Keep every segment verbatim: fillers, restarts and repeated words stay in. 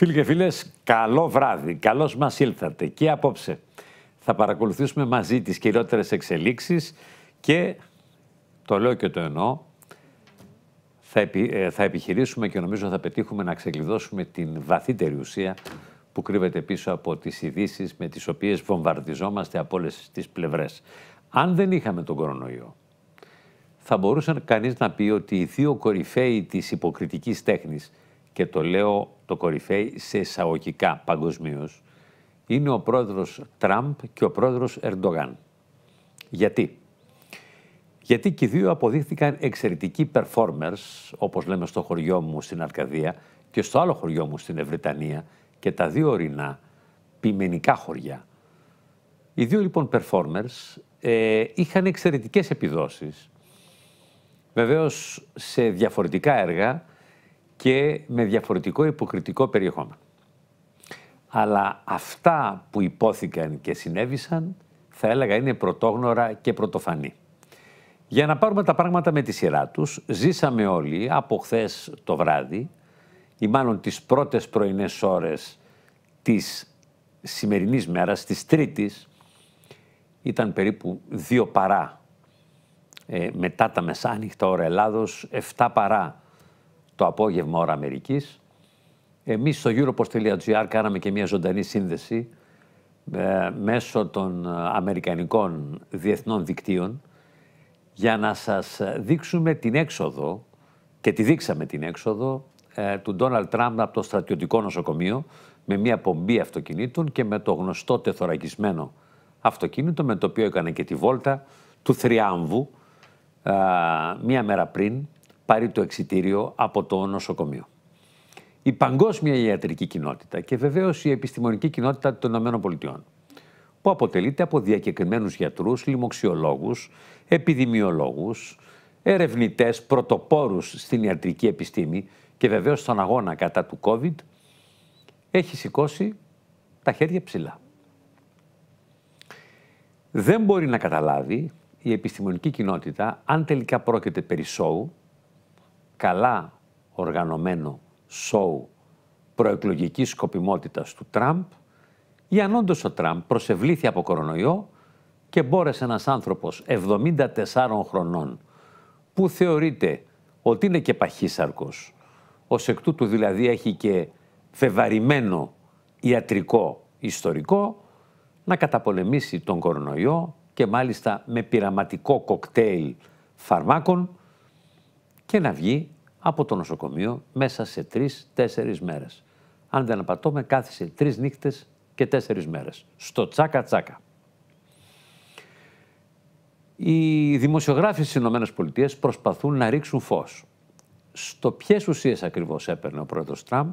Φίλοι και φίλες, καλό βράδυ. Καλώς μας ήλθατε. Και απόψε θα παρακολουθήσουμε μαζί τις κυριότερες εξελίξεις και, το λέω και το εννοώ, θα, επι, θα επιχειρήσουμε και νομίζω θα πετύχουμε να ξεκλειδώσουμε την βαθύτερη ουσία που κρύβεται πίσω από τις ειδήσεις με τις οποίες βομβαρδιζόμαστε από όλες τις πλευρές. Αν δεν είχαμε τον κορονοϊό, θα μπορούσε κανείς να πει ότι οι δύο κορυφαίοι της υποκριτικής τέχνης, και το λέω το κορυφαίοι σε εισαγωγικά παγκοσμίως, είναι ο πρόεδρος Τραμπ και ο πρόεδρος Ερντογάν. Γιατί? Γιατί και οι δύο αποδείχθηκαν εξαιρετικοί performers, όπως λέμε στο χωριό μου στην Αρκαδία και στο άλλο χωριό μου στην Ευρετανία, και τα δύο ορεινά ποιμενικά χωριά. Οι δύο λοιπόν performers ε, είχαν εξαιρετικές επιδόσεις, βεβαίως σε διαφορετικά έργα και με διαφορετικό υποκριτικό περιεχόμενο. Αλλά αυτά που υπόθηκαν και συνέβησαν, θα έλεγα, είναι πρωτόγνωρα και πρωτοφανή. Για να πάρουμε τα πράγματα με τη σειρά τους, ζήσαμε όλοι από χθες το βράδυ, ή μάλλον τις πρώτες πρωινές ώρες της σημερινής μέρας, της Τρίτης, ήταν περίπου δύο παρά ε, μετά τα μεσάνυχτα ώρα Ελλάδος, εφτά παρά το απόγευμα ώρα Αμερικής. Εμείς στο europost τελεία gr κάναμε και μια ζωντανή σύνδεση ε, μέσω των αμερικανικών διεθνών δικτύων για να σας δείξουμε την έξοδο, και τη δείξαμε την έξοδο, ε, του Ντόναλντ Τραμπ από το στρατιωτικό νοσοκομείο με μια πομπή αυτοκινήτων και με το γνωστό τεθωρακισμένο αυτοκίνητο με το οποίο έκανε και τη βόλτα του θριάμβου ε, μία μέρα πριν πάρει το εξιτήριο από το νοσοκομείο. Η παγκόσμια ιατρική κοινότητα και βεβαίως η επιστημονική κοινότητα των ΗΠΑ, που αποτελείται από διακεκριμένους γιατρούς, λοιμοξιολόγους, επιδημιολόγους, ερευνητές, πρωτοπόρους στην ιατρική επιστήμη και βεβαίως στον αγώνα κατά του COVID, έχει σηκώσει τα χέρια ψηλά. Δεν μπορεί να καταλάβει η επιστημονική κοινότητα αν τελικά πρόκειται περί σόου, καλά οργανωμένο σόου προεκλογικής σκοπιμότητας του Τραμπ, ή αν όντως ο Τραμπ προσευλήθη από κορονοϊό και μπόρεσε ένας άνθρωπος εβδομήντα τεσσάρων χρονών, που θεωρείται ότι είναι και παχύσαρκος, ως εκ τούτου δηλαδή έχει και φεβαρημένο ιατρικό ιστορικό, να καταπολεμήσει τον κορονοϊό και μάλιστα με πειραματικό κοκτέιλ φαρμάκων και να βγει από το νοσοκομείο μέσα σε τρεις-τέσσερις μέρες. Αν δεν απατώμε, κάθισε τρεις νύχτες και τέσσερις μέρες. Στο τσάκα τσάκα. Οι δημοσιογράφοι στις ΗΠΑ προσπαθούν να ρίξουν φως στο ποιες ουσίες ακριβώς έπαιρνε ο πρόεδρος Τραμπ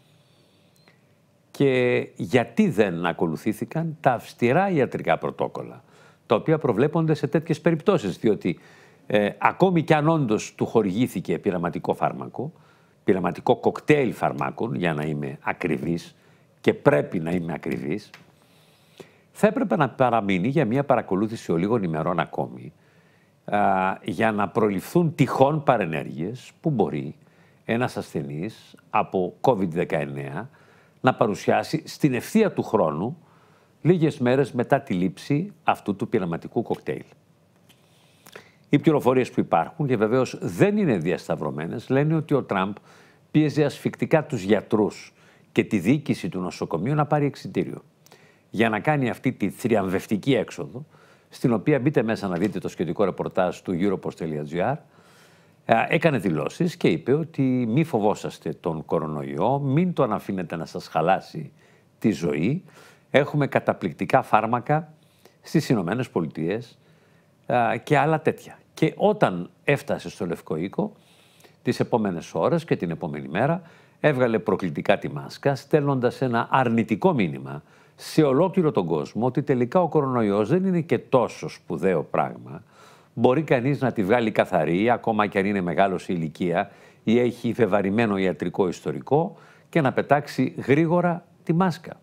και γιατί δεν ακολουθήθηκαν τα αυστηρά ιατρικά πρωτόκολλα, τα οποία προβλέπονται σε τέτοιες περιπτώσεις, διότι ε, ακόμη κι αν όντως του χορηγήθηκε πειραματικό φάρμακο, πειραματικό κοκτέιλ φαρμάκων, για να είμαι ακριβής, και πρέπει να είμαι ακριβής, θα έπρεπε να παραμείνει για μια παρακολούθηση ολίγων ημερών ακόμη, α, για να προληφθούν τυχόν παρενέργειες που μπορεί ένας ασθενής από κόβιντ δεκαεννέα να παρουσιάσει στην ευθεία του χρόνου, λίγες μέρες μετά τη λήψη αυτού του πειραματικού κοκτέιλ. Οι πληροφορίες που υπάρχουν, και βεβαίως δεν είναι διασταυρωμένες, λένε ότι ο Τραμπ πίεζε ασφικτικά τους γιατρούς και τη διοίκηση του νοσοκομείου να πάρει εξιτήριο, για να κάνει αυτή τη θριαμβευτική έξοδο, στην οποία μπείτε μέσα να δείτε το σχετικό ρεπορτάζ του europost τελεία gr, έκανε δηλώσεις και είπε ότι μη φοβόσαστε τον κορονοϊό, μην τον αφήνετε να σας χαλάσει τη ζωή, έχουμε καταπληκτικά φάρμακα στις Ηνωμένες Πολιτείες και άλλα τέτοια. Και όταν έφτασε στο Λευκό Οίκο, τις επόμενες ώρες και την επόμενη μέρα, έβγαλε προκλητικά τη μάσκα, στέλνοντας ένα αρνητικό μήνυμα σε ολόκληρο τον κόσμο ότι τελικά ο κορονοϊός δεν είναι και τόσο σπουδαίο πράγμα. Μπορεί κανείς να τη βγάλει καθαρή, ακόμα και αν είναι μεγάλος σε ηλικία ή έχει βεβαρημένο ιατρικό ιστορικό, και να πετάξει γρήγορα τη μάσκα.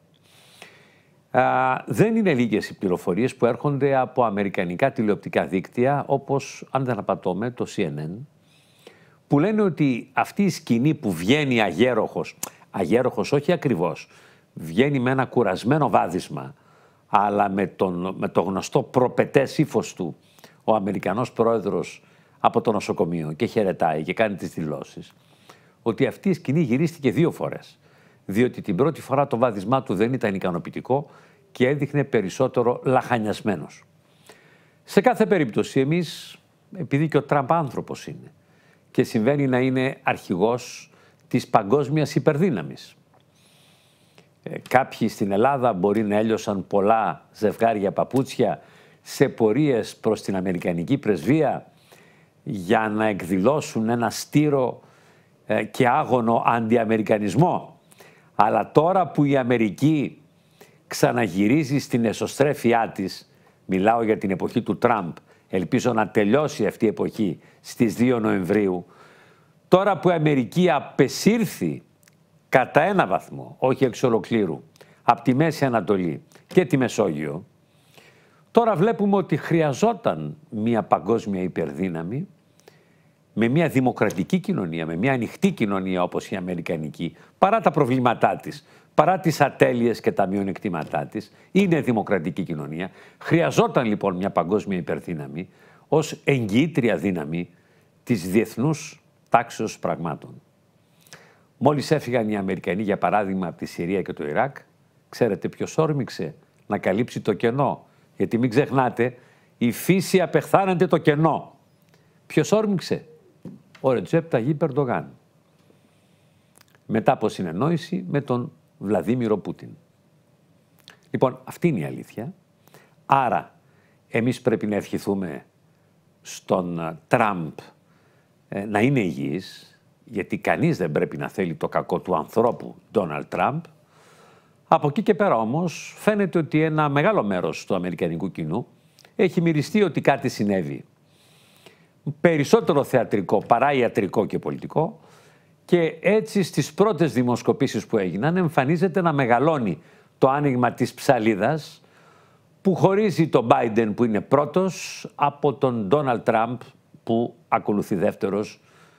Α, δεν είναι λίγες οι πληροφορίες που έρχονται από αμερικανικά τηλεοπτικά δίκτυα, όπως, αν δεν απατώμε, το σι εν εν, που λένε ότι αυτή η σκηνή που βγαίνει αγέροχος, αγέροχος, όχι ακριβώς. Βγαίνει με ένα κουρασμένο βάδισμα, αλλά με, τον, με το γνωστό προπετές ύφος του, ο Αμερικανός πρόεδρος από το νοσοκομείο και χαιρετάει και κάνει τις δηλώσεις, ότι αυτή η σκηνή γυρίστηκε δύο φορές. Διότι την πρώτη φορά το βάδισμά του δεν ήταν ικανοποιητικό και έδειχνε περισσότερο λαχανιασμένος. Σε κάθε περίπτωση εμείς, επειδή και ο Τραμπ άνθρωπος είναι και συμβαίνει να είναι αρχηγός της παγκόσμιας υπερδύναμης. Ε, κάποιοι στην Ελλάδα μπορεί να έλειωσαν πολλά ζευγάρια παπούτσια σε πορείες προς την Αμερικανική πρεσβεία για να εκδηλώσουν ένα στήρο ε, και άγωνο αντιαμερικανισμό. Αλλά τώρα που η Αμερική ξαναγυρίζει στην εσωστρέφειά της, μιλάω για την εποχή του Τραμπ, ελπίζω να τελειώσει αυτή η εποχή στις δύο Νοεμβρίου, τώρα που η Αμερική απεσύρθη κατά ένα βαθμό, όχι εξ ολοκλήρου, από τη Μέση Ανατολή και τη Μεσόγειο, τώρα βλέπουμε ότι χρειαζόταν μια παγκόσμια υπερδύναμη με μια δημοκρατική κοινωνία, με μια ανοιχτή κοινωνία όπως η Αμερικανική, παρά τα προβλήματά της, παρά τις ατέλειες και τα μειονεκτήματά της, είναι δημοκρατική κοινωνία. Χρειαζόταν λοιπόν μια παγκόσμια υπερδύναμη ως εγγυήτρια δύναμη της διεθνούς τάξεως πραγμάτων. Μόλις έφυγαν οι Αμερικανοί, για παράδειγμα, από τη Συρία και το Ιράκ, ξέρετε ποιος όρμηξε να καλύψει το κενό? Γιατί μην ξεχνάτε, η φύση απεχθάνεται το κενό. Ποιος όρμηξε? Ο Ρετζέπ Ταγίπ Ερντογάν. Μετά από συνεννόηση με τον Βλαδίμιρο Πούτιν. Λοιπόν, αυτή είναι η αλήθεια. Άρα, εμείς πρέπει να ευχηθούμε στον Τραμπ ε, να είναι υγιής, γιατί κανείς δεν πρέπει να θέλει το κακό του ανθρώπου, Ντόναλντ Τραμπ. Από εκεί και πέρα όμως, φαίνεται ότι ένα μεγάλο μέρος του αμερικανικού κοινού έχει μυριστεί ότι κάτι συνέβη. Περισσότερο θεατρικό παρά ιατρικό και πολιτικό, και έτσι στις πρώτες δημοσκοπήσεις που έγιναν εμφανίζεται να μεγαλώνει το άνοιγμα της ψαλίδας που χωρίζει τον Biden που είναι πρώτος από τον Ντόναλντ Τραμπ που ακολουθεί δεύτερος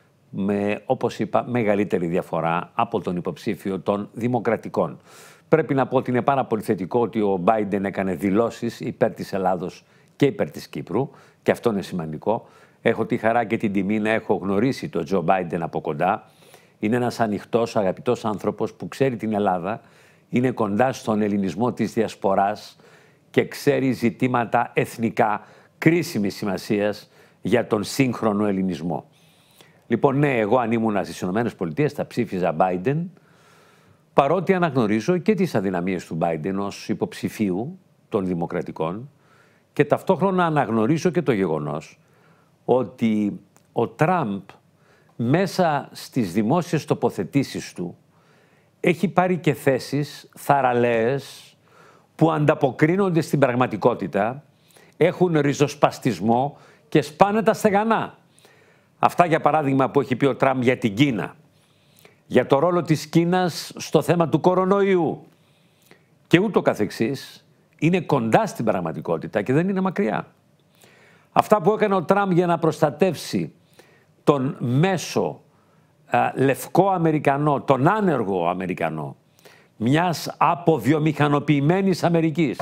με, όπως είπα, μεγαλύτερη διαφορά από τον υποψήφιο των Δημοκρατικών. Πρέπει να πω ότι είναι πάρα πολύ θετικό ότι ο Biden έκανε δηλώσεις υπέρ της Ελλάδος και υπέρ της Κύπρου, και αυτό είναι σημαντικό. Έχω τη χαρά και την τιμή να έχω γνωρίσει τον Τζο Μπάιντεν από κοντά. Είναι ένας ανοιχτός, αγαπητός άνθρωπος που ξέρει την Ελλάδα, είναι κοντά στον ελληνισμό της διασποράς και ξέρει ζητήματα εθνικά κρίσιμης σημασίας για τον σύγχρονο ελληνισμό. Λοιπόν, ναι, εγώ αν ήμουν στις ΗΠΑ θα ψήφιζα Biden, παρότι αναγνωρίζω και τις αδυναμίες του Biden ως υποψηφίου των Δημοκρατικών, και ταυτόχρονα αναγνωρίζω και το γεγονός ότι ο Τραμπ μέσα στις δημόσιες τοποθετήσεις του έχει πάρει και θέσεις θαραλέες που ανταποκρίνονται στην πραγματικότητα, έχουν ριζοσπαστισμό και σπάνε τα στεγανά. Αυτά, για παράδειγμα, που έχει πει ο Τραμπ για την Κίνα, για το ρόλο της Κίνας στο θέμα του κορονοϊού και ούτω καθεξής, είναι κοντά στην πραγματικότητα και δεν είναι μακριά. Αυτά που έκανε ο Τραμπ για να προστατεύσει τον μέσο α, λευκό Αμερικανό, τον άνεργο Αμερικανό, μιας αποβιομηχανοποιημένης Αμερικής,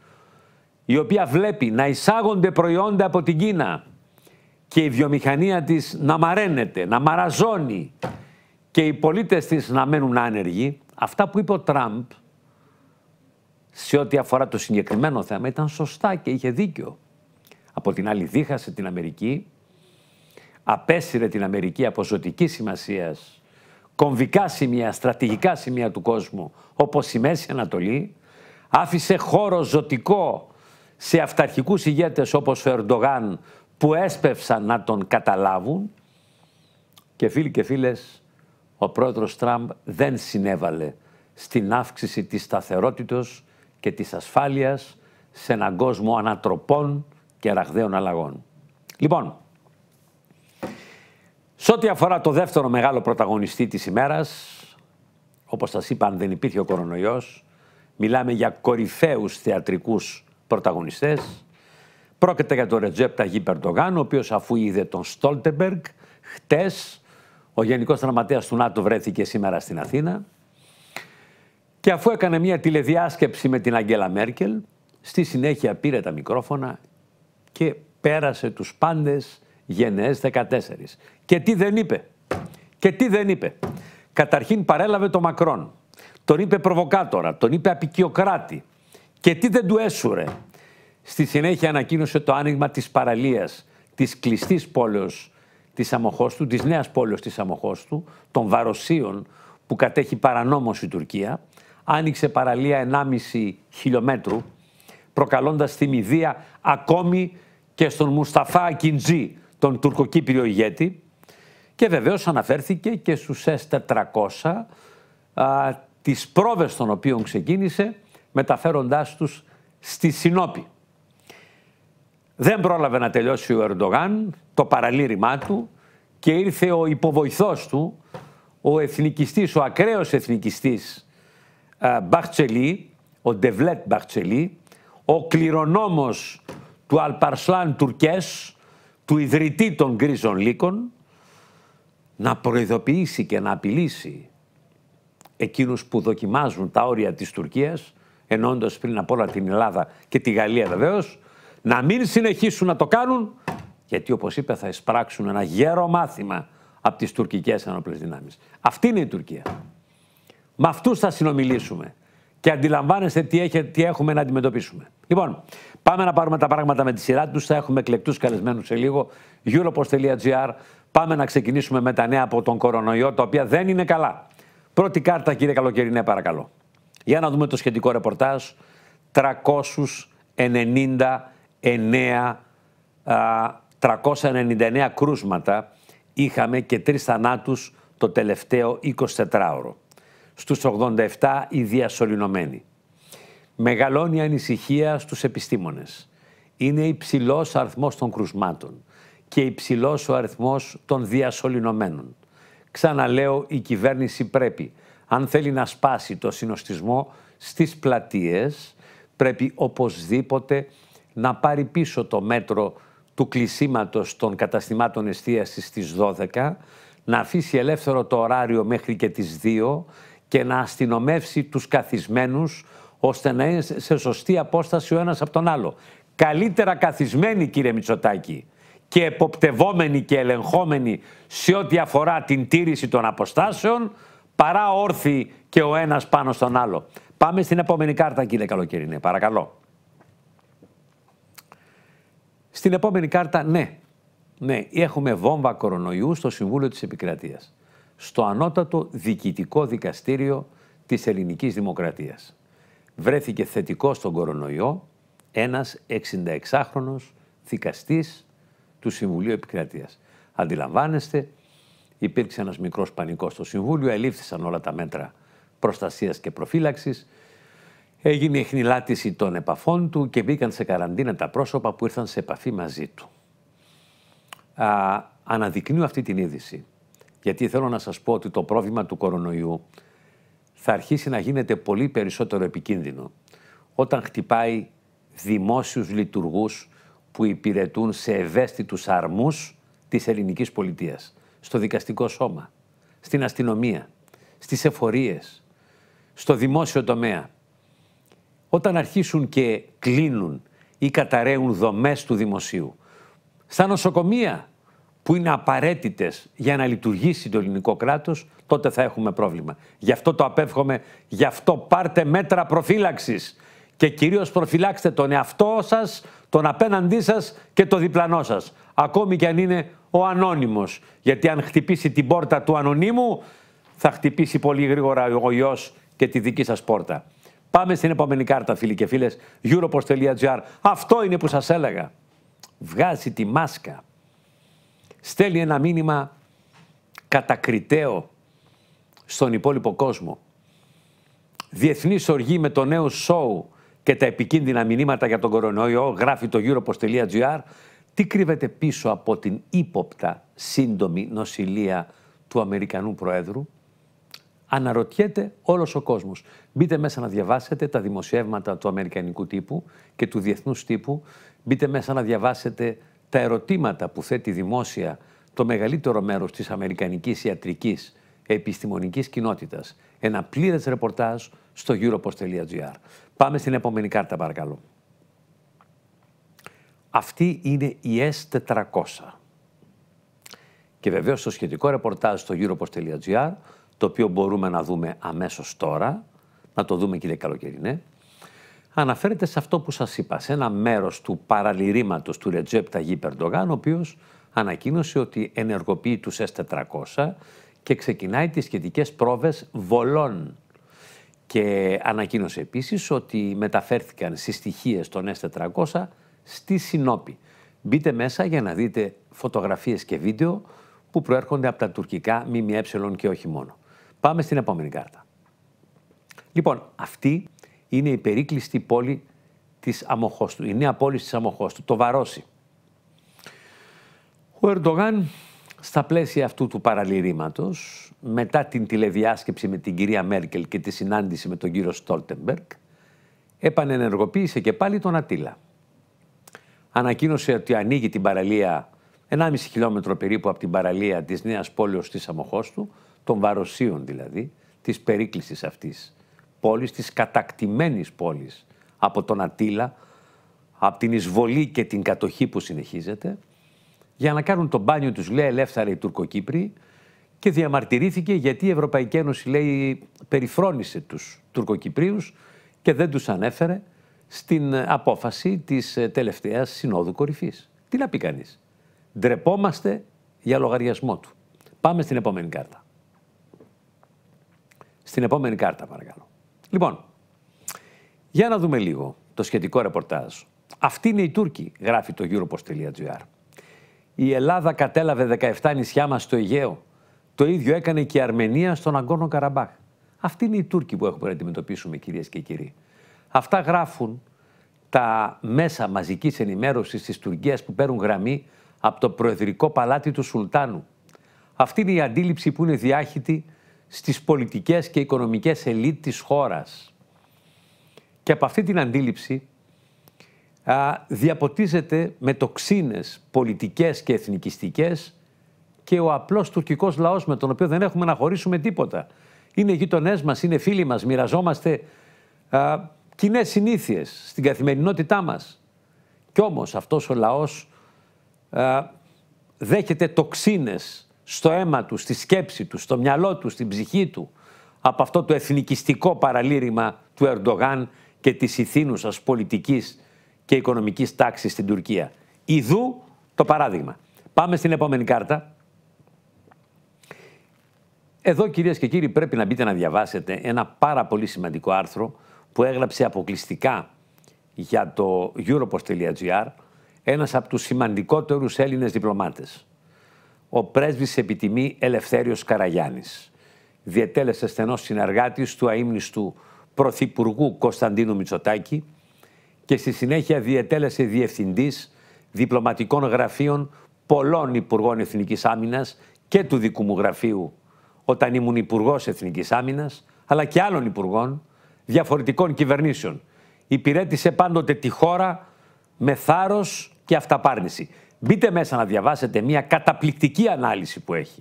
η οποία βλέπει να εισάγονται προϊόντα από την Κίνα και η βιομηχανία της να μαραίνεται, να μαραζώνει και οι πολίτες της να μένουν άνεργοι, αυτά που είπε ο Τραμπ σε ό,τι αφορά το συγκεκριμένο θέμα ήταν σωστά και είχε δίκιο. Από την άλλη δίχασε την Αμερική, απέσυρε την Αμερική από ζωτικής σημασίας κομβικά σημεία, στρατηγικά σημεία του κόσμου, όπως η Μέση Ανατολή, άφησε χώρο ζωτικό σε αυταρχικούς ηγέτες όπως ο Ερντογάν που έσπευσαν να τον καταλάβουν, και φίλοι και φίλες, ο πρόεδρος Τραμπ δεν συνέβαλε στην αύξηση της σταθερότητας και της ασφάλειας σε έναν κόσμο ανατροπών και ραγδαίων αλλαγών. Λοιπόν, σε ό,τι αφορά το δεύτερο μεγάλο πρωταγωνιστή της ημέρας, όπως σας είπα, αν δεν υπήρχε ο κορονοϊός, μιλάμε για κορυφαίους θεατρικούς πρωταγωνιστές. Πρόκειται για τον Ρετζέπ Ταγίπ Ερντογάν, ο οποίος, αφού είδε τον Στόλτεμπεργκ χτες, ο Γενικός Γραμματέας του ΝΑΤΟ βρέθηκε σήμερα στην Αθήνα, Και αφού έκανε μια τηλεδιάσκεψη με την Αγγέλα Μέρκελ, στη συνέχεια πήρε τα μικρόφωνα και πέρασε τους πάντες γενναίες δεκατέσσερα. Και τι δεν είπε. Και τι δεν είπε. Καταρχήν παρέλαβε τον Μακρόν. Τον είπε προβοκάτορα, τον είπε απικιοκράτη. Και τι δεν του έσουρε. Στη συνέχεια ανακοίνωσε το άνοιγμα της παραλίας, της κλειστής πόλεως της Αμοχώστου, της νέας πόλεως της Αμοχώστου, των Βαροσίων που κατέχει παρανόμως η Τουρκία. Άνοιξε παραλία ενάμιση χιλιόμετρου, προκαλώντας θυμηδία ακόμη και στον Μουσταφά Ακιντζή, τον τουρκοκύπριο ηγέτη. Και βεβαίως αναφέρθηκε και στους ες τετρακόσια, α, τις πρόβες των οποίων ξεκίνησε, μεταφέροντάς τους στη Συνόπη. Δεν πρόλαβε να τελειώσει ο Ερντογάν το παραλήρημά του και ήρθε ο υποβοηθός του, ο εθνικιστής, ο ακραίος εθνικιστής Μπαχτσελή, ο Ντεβλέτ Μπαχτσελή, ο κληρονόμος του Αλπαρσλάν Τουρκές, του ιδρυτή των Γκρίζων Λύκων, να προειδοποιήσει και να απειλήσει εκείνους που δοκιμάζουν τα όρια της Τουρκίας, εννοώντας πριν απ' όλα την Ελλάδα και τη Γαλλία βεβαίως, να μην συνεχίσουν να το κάνουν, γιατί όπως είπε θα εισπράξουν ένα γέρο μάθημα από τις τουρκικές ενόπλες δυνάμεις. Αυτή είναι η Τουρκία. Με αυτούς θα συνομιλήσουμε και αντιλαμβάνεστε τι, έχει, τι έχουμε να αντιμετωπίσουμε. Λοιπόν, πάμε να πάρουμε τα πράγματα με τη σειρά τους. Θα έχουμε εκλεκτούς καλεσμένους σε λίγο. Europos τελεία gr. Πάμε να ξεκινήσουμε με τα νέα από τον κορονοϊό, τα οποία δεν είναι καλά. Πρώτη κάρτα, κύριε Καλοκαιρινέ, παρακαλώ. Για να δούμε το σχετικό ρεπορτάζ. τριακόσια ενενήντα εννέα, τριακόσια ενενήντα εννέα κρούσματα είχαμε και τρεις θανάτους το τελευταίο εικοσιτετράωρο. Στους ογδόντα επτά οι διασωληνωμένοι. Μεγαλώνει ανησυχία στους επιστήμονες. Είναι υψηλός ο αριθμός των κρουσμάτων και υψηλός ο αριθμός των διασωληνωμένων. Ξαναλέω, η κυβέρνηση πρέπει, αν θέλει να σπάσει το συνοστισμό στις πλατείες, πρέπει οπωσδήποτε να πάρει πίσω το μέτρο του κλεισίματος των καταστημάτων εστίασης στις δώδεκα, να αφήσει ελεύθερο το ωράριο μέχρι και τις δύο και να αστυνομεύσει τους καθισμένους ώστε να είναι σε σωστή απόσταση ο ένας από τον άλλο. Καλύτερα καθισμένοι, κύριε Μητσοτάκη, και εποπτευόμενοι και ελεγχόμενοι σε ό,τι αφορά την τήρηση των αποστάσεων, παρά όρθιοι και ο ένας πάνω στον άλλο. Πάμε στην επόμενη κάρτα, κύριε Καλοκαιρινέ, παρακαλώ. Στην επόμενη κάρτα, ναι, ναι, έχουμε βόμβα κορονοϊού στο Συμβούλιο της Επικρατείας. Στο ανώτατο διοικητικό δικαστήριο της Ελληνικής Δημοκρατίας. Βρέθηκε θετικό στον κορονοϊό ένας εξηνταεξάχρονος δικαστής του Συμβουλίου Επικρατείας. Αντιλαμβάνεστε, υπήρξε ένας μικρός πανικός στο Συμβούλιο, ελήφθησαν όλα τα μέτρα προστασίας και προφύλαξης, έγινε η χνηλάτιση των επαφών του και μπήκαν σε καραντίνα τα πρόσωπα που ήρθαν σε επαφή μαζί του. Α, αναδεικνύω αυτή την είδηση, γιατί θέλω να σας πω ότι το πρόβλημα του κορονοϊού θα αρχίσει να γίνεται πολύ περισσότερο επικίνδυνο όταν χτυπάει δημόσιους λειτουργούς που υπηρετούν σε ευαίσθητους αρμούς της ελληνικής πολιτείας, στο δικαστικό σώμα, στην αστυνομία, στις εφορίες, στο δημόσιο τομέα. Όταν αρχίσουν και κλείνουν ή καταραίουν δομές του δημοσίου, στα νοσοκομεία που είναι απαραίτητες για να λειτουργήσει το ελληνικό κράτος, τότε θα έχουμε πρόβλημα. Γι' αυτό το απέφχομαι, γι' αυτό πάρτε μέτρα προφύλαξης και κυρίως προφυλάξτε τον εαυτό σας, τον απέναντί σας και το διπλανό σας. Ακόμη και αν είναι ο ανώνυμος, γιατί αν χτυπήσει την πόρτα του ανωνύμου, θα χτυπήσει πολύ γρήγορα ο ιός και τη δική σας πόρτα. Πάμε στην επόμενη κάρτα, φίλοι και φίλες, Europos τελεία gr. Αυτό είναι που σας έλεγα. Βγάζει τη μάσκα. Στέλνει ένα μήνυμα κατακριτέο στον υπόλοιπο κόσμο. Διεθνής οργή με το νέο σόου και τα επικίνδυνα μηνύματα για τον κορονοϊό, γράφει το Europos τελεία gr. Τι κρύβεται πίσω από την ύποπτα σύντομη νοσηλεία του Αμερικανού Προέδρου? Αναρωτιέται όλος ο κόσμος. Μπείτε μέσα να διαβάσετε τα δημοσιεύματα του αμερικανικού τύπου και του διεθνούς τύπου. Μπείτε μέσα να διαβάσετε τα ερωτήματα που θέτει δημόσια το μεγαλύτερο μέρος της αμερικανικής ιατρικής επιστημονικής κοινότητας. Ένα πλήρες ρεπορτάζ στο europost τελεία gr. Πάμε στην επόμενη κάρτα παρακαλώ. Αυτή είναι η ες τετρακόσια. Και βεβαίως το σχετικό ρεπορτάζ στο europost τελεία gr, το οποίο μπορούμε να δούμε αμέσως τώρα, να το δούμε κύριε Καλοκαιρινέ, αναφέρεται σε αυτό που σας είπα, σε ένα μέρος του παραλυρήματος του Ρετζέπ Ταγίπ Ερντογάν, ο οποίος ανακοίνωσε ότι ενεργοποιεί τους ες τετρακόσια και ξεκινάει τις σχετικές πρόβες βολών. Και ανακοίνωσε επίσης ότι μεταφέρθηκαν συστοιχίες των ες τετρακόσια στη Σινόπη. Μπείτε μέσα για να δείτε φωτογραφίες και βίντεο που προέρχονται από τα τουρκικά ΜΜΕ και όχι μόνο. Πάμε στην επόμενη κάρτα. Λοιπόν, αυτή είναι η περίκλειστη πόλη της Αμοχώστου, η νέα πόλη της Αμοχώστου, το Βαρόσι. Ο Ερντογάν, στα πλαίσια αυτού του παραλυρήματος, μετά την τηλεδιάσκεψη με την κυρία Μέρκελ και τη συνάντηση με τον κύριο Στόλτεμπεργκ, επανενεργοποίησε και πάλι τον Ατήλα. Ανακοίνωσε ότι ανοίγει την παραλία, ενάμιση χιλιόμετρο περίπου από την παραλία της νέας πόλεως της Αμοχώστου, των Βαροσίων δηλαδή, της περίκλεισης αυτής πόλης, της κατακτημένης πόλης από τον Ατήλα, από την εισβολή και την κατοχή που συνεχίζεται, για να κάνουν το μπάνιο τους, λέει, ελεύθερα οι Τουρκοκύπροι, και διαμαρτυρήθηκε γιατί η Ευρωπαϊκή Ένωση, λέει, περιφρόνησε τους Τουρκοκυπρίους και δεν τους ανέφερε στην απόφαση της τελευταίας Συνόδου Κορυφής. Τι να πει κανείς. Ντρεπόμαστε για λογαριασμό του. Πάμε στην επόμενη κάρτα. Στην επόμενη κάρτα παρακαλώ. Λοιπόν, για να δούμε λίγο το σχετικό ρεπορτάζ. Αυτή είναι η Τούρκη, γράφει το europost τελεία gr. Η Ελλάδα κατέλαβε δεκαεπτά νησιά μας στο Αιγαίο. Το ίδιο έκανε και η Αρμενία στον Αγκόρνο Καραμπάχ. Αυτή είναι η Τούρκη που έχουμε να αντιμετωπίσουμε, κυρίες και κύριοι. Αυτά γράφουν τα μέσα μαζικής ενημέρωσης της Τουρκίας που παίρνουν γραμμή από το προεδρικό παλάτι του Σουλτάνου. Αυτή είναι η αντίληψη που είναι διάχυτη στις πολιτικές και οικονομικές ελίτ της χώρας. Και από αυτή την αντίληψη α, διαποτίζεται με τοξίνες πολιτικές και εθνικιστικές και ο απλός τουρκικός λαός, με τον οποίο δεν έχουμε να χωρίσουμε τίποτα. Είναι γείτονές μας, είναι φίλοι μας, μοιραζόμαστε α, κοινές συνήθειες στην καθημερινότητά μας. Κι όμως αυτός ο λαός α, δέχεται τοξίνες στο αίμα του, στη σκέψη του, στο μυαλό του, στην ψυχή του, από αυτό το εθνικιστικό παραλήρημα του Ερντογάν και της ηθήνουσας πολιτικής και οικονομικής τάξης στην Τουρκία. Ιδού το παράδειγμα. Πάμε στην επόμενη κάρτα. Εδώ, κυρίες και κύριοι, πρέπει να μπείτε να διαβάσετε ένα πάρα πολύ σημαντικό άρθρο που έγραψε αποκλειστικά για το europost τελεία gr ένας από τους σημαντικότερους Έλληνες διπλωμάτες. Ο πρέσβης επιτιμή Ελευθέριος Καραγιάννης. Διετέλεσε στενός συνεργάτης του αείμνηστου Πρωθυπουργού Κωνσταντίνου Μητσοτάκη και στη συνέχεια διετέλεσε διευθυντής διπλωματικών γραφείων πολλών Υπουργών Εθνικής Άμυνας και του δικού μου γραφείου όταν ήμουν Υπουργός Εθνικής Άμυνας, αλλά και άλλων Υπουργών διαφορετικών κυβερνήσεων. Υπηρέτησε πάντοτε τη χώρα με θάρρος και αυταπάρνηση. Μπείτε μέσα να διαβάσετε μια καταπληκτική ανάλυση που έχει.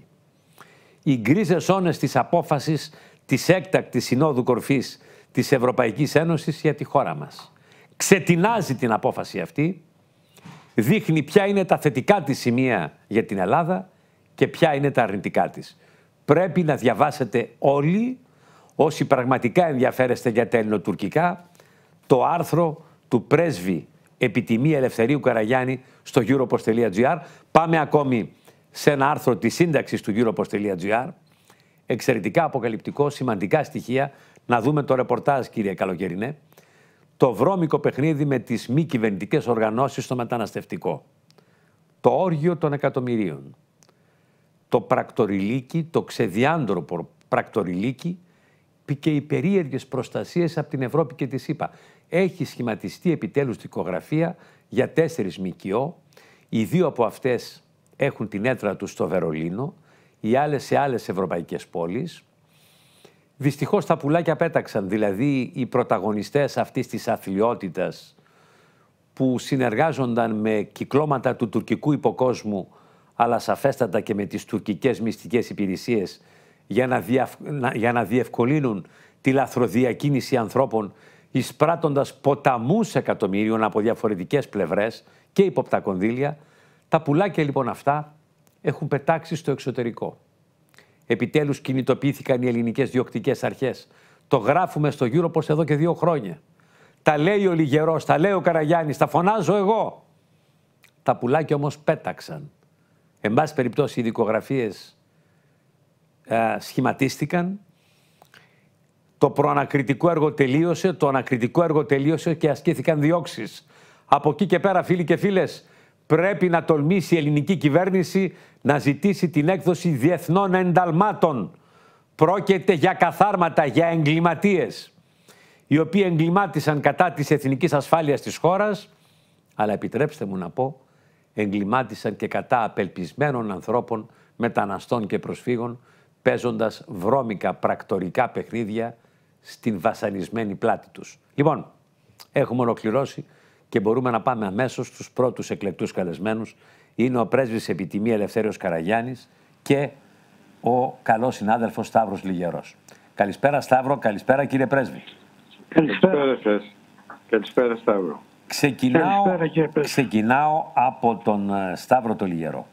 Οι γκρίζες ζώνες της απόφασης της έκτακτης Συνόδου Κορυφής της Ευρωπαϊκής Ένωσης για τη χώρα μας. Ξετινάζει την απόφαση αυτή, δείχνει ποια είναι τα θετικά της σημεία για την Ελλάδα και ποια είναι τα αρνητικά της. Πρέπει να διαβάσετε όλοι, όσοι πραγματικά ενδιαφέρεστε για τα ελληνοτουρκικά, το άρθρο του πρέσβη επιτιμή Ελευθερίου Καραγιάννη στο europost τελεία gr. Πάμε ακόμη σε ένα άρθρο της σύνταξης του europost τελεία gr. Εξαιρετικά αποκαλυπτικό, σημαντικά στοιχεία. Να δούμε το ρεπορτάζ, κύριε Καλοκαιρινέ. Το βρώμικο παιχνίδι με τις μη κυβερνητικές οργανώσεις στο μεταναστευτικό. Το όργιο των εκατομμυρίων. Το πρακτοριλίκι, το ξεδιάντροπο πρακτοριλίκι και οι περίεργες προστασίες από την Ευρώπη και τη ΣΥΠΑ. Έχει σχηματιστεί επιτέλους δικογραφία για τέσσερις ΜΚΟ. Οι δύο από αυτές έχουν την έδρα τους στο Βερολίνο, οι άλλες σε άλλες ευρωπαϊκές πόλεις. Δυστυχώς τα πουλάκια πέταξαν, δηλαδή οι πρωταγωνιστές αυτής της αθλιότητας που συνεργάζονταν με κυκλώματα του τουρκικού υποκόσμου, αλλά σαφέστατα και με τις τουρκικές μυστικές υπηρεσίες για να, διευ... για να διευκολύνουν τη λαθροδιακίνηση ανθρώπων, εισπράττοντας ποταμούς εκατομμύριων από διαφορετικές πλευρές και υπόπτα κονδύλια, τα πουλάκια λοιπόν αυτά έχουν πετάξει στο εξωτερικό. Επιτέλους κινητοποιήθηκαν οι ελληνικές διοκτικές αρχές. Το γράφουμε στο Europos εδώ και δύο χρόνια. Τα λέει ο Λιγερός, τα λέει ο Καραγιάννης, τα φωνάζω εγώ. Τα πουλάκια όμως πέταξαν. Εν πάση περιπτώσει οι δικογραφίες ε, σχηματίστηκαν. Το προανακριτικό έργο τελείωσε, το ανακριτικό έργο τελείωσε και ασκήθηκαν διώξεις. Από εκεί και πέρα, φίλοι και φίλες, πρέπει να τολμήσει η ελληνική κυβέρνηση να ζητήσει την έκδοση διεθνών ενταλμάτων. Πρόκειται για καθάρματα, για εγκληματίες, οι οποίοι εγκλημάτισαν κατά της εθνικής ασφάλειας της χώρας, αλλά επιτρέψτε μου να πω, εγκλημάτισαν και κατά απελπισμένων ανθρώπων, μεταναστών και προσφύγων, παίζοντας βρώμικα πρακτορικά παιχνίδια στην βασανισμένη πλάτη τους. Λοιπόν, έχουμε ολοκληρώσει και μπορούμε να πάμε αμέσως στους πρώτους εκλεκτούς καλεσμένους. Είναι ο πρέσβης επιτιμή Ελευθέριος Καραγιάννης και ο καλός συνάδελφος Σταύρος Λιγερός. Καλησπέρα Σταύρο, καλησπέρα κύριε πρέσβη. Καλησπέρα σας. Καλησπέρα Σταύρο. Ξεκινάω, ξεκινάω από τον Σταύρο το Λιγερό.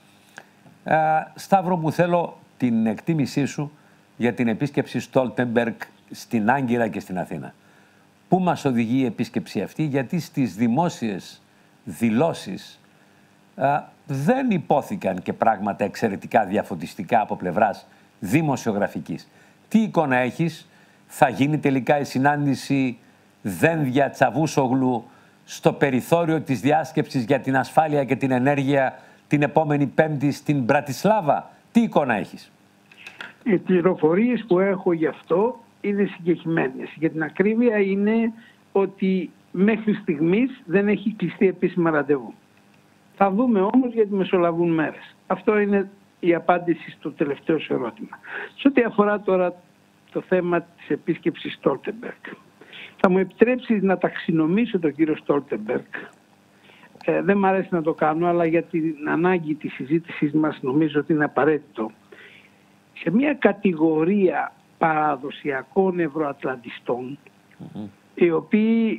Ε, Σταύρο μου, θέλω την εκτίμησή σου για την επίσκεψη Στόλτεμπεργκ στην Άγκυρα και στην Αθήνα. Πού μας οδηγεί η επίσκεψη αυτή, γιατί στις δημόσιες δηλώσεις ε, δεν υπόθηκαν και πράγματα εξαιρετικά διαφωτιστικά από πλευράς δημοσιογραφικής. Τι εικόνα έχεις, θα γίνει τελικά η συνάντηση Δένδια Τσαβούσογλου στο περιθώριο της διάσκεψης για την ασφάλεια και την ενέργεια την επόμενη Πέμπτη στην Μπρατισλάβα? Τι εικόνα έχεις? Οι πληροφορίες που έχω γι' αυτό είναι συγκεκριμένες. Για την ακρίβεια είναι ότι μέχρι στιγμής δεν έχει κλειστεί επίσημα ραντεβού. Θα δούμε όμως γιατί μεσολαβούν μέρες. Αυτό είναι η απάντηση στο τελευταίο σου ερώτημα. Σε ό,τι αφορά τώρα το θέμα της επίσκεψης Στόλτεμπεργκ, θα μου επιτρέψεις να ταξινομήσω τον κύριο Στόλτεμπεργκ. Ε, δεν μου αρέσει να το κάνω, αλλά για την ανάγκη της συζήτησής μας νομίζω ότι είναι απαραίτητο. Σε μια κατηγορία παραδοσιακών ευρωατλαντιστών, mm-hmm. οι οποίοι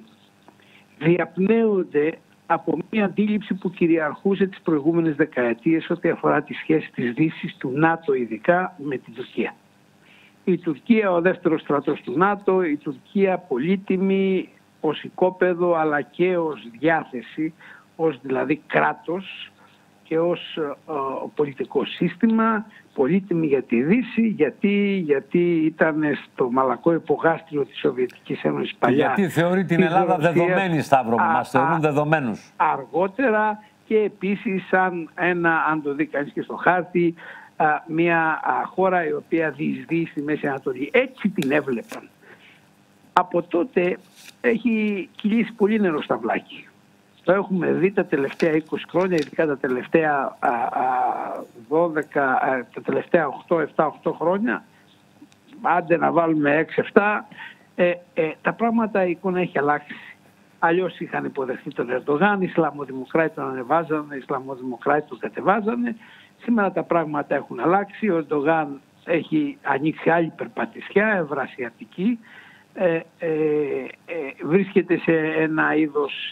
διαπνέονται από μια αντίληψη που κυριαρχούσε τις προηγούμενες δεκαετίες ό,τι αφορά τη σχέση της Δύσης, του ΝΑΤΟ ειδικά, με την Τουρκία. Η Τουρκία ο δεύτερος στρατός του ΝΑΤΟ, η Τουρκία πολύτιμη ως οικόπεδο αλλά και ως διάθεση, ως δηλαδή κράτος και ως ε, πολιτικό σύστημα, πολύτιμη για τη Δύση, γιατί, γιατί ήταν στο μαλακό υπογάστριο της Σοβιετικής Ένωσης παλιά. Γιατί θεωρεί την Ελλάδα Ρωσία, δεδομένη, Σταύρο μου, μας θεωρούν δεδομένους. Αργότερα και επίσης σαν ένα, αν το δει κανείς και στο χάρτη, μια χώρα η οποία διεισδύει στη Μέση Ανατολή. Έτσι την έβλεπαν. Από τότε έχει κυλήσει πολύ νερό στα βλάκι. Το έχουμε δει τα τελευταία είκοσι χρόνια, ειδικά τα τελευταία δώδεκα, τα τελευταία οκτώ επτά οκτώ χρόνια, άντε να βάλουμε έξι επτά, ε, ε, τα πράγματα, η εικόνα έχει αλλάξει. Αλλιώς είχαν υποδεχθεί τον Ερντογάν, οι Ισλαμοδημοκράτες τον ανεβάζανε, οι Ισλαμοδημοκράτες τον κατεβάζανε. Σήμερα τα πράγματα έχουν αλλάξει. Ο Ερντογάν έχει ανοίξει άλλη περπατησιά, ευρασιατική. Ε, ε, ε, βρίσκεται σε ένα είδος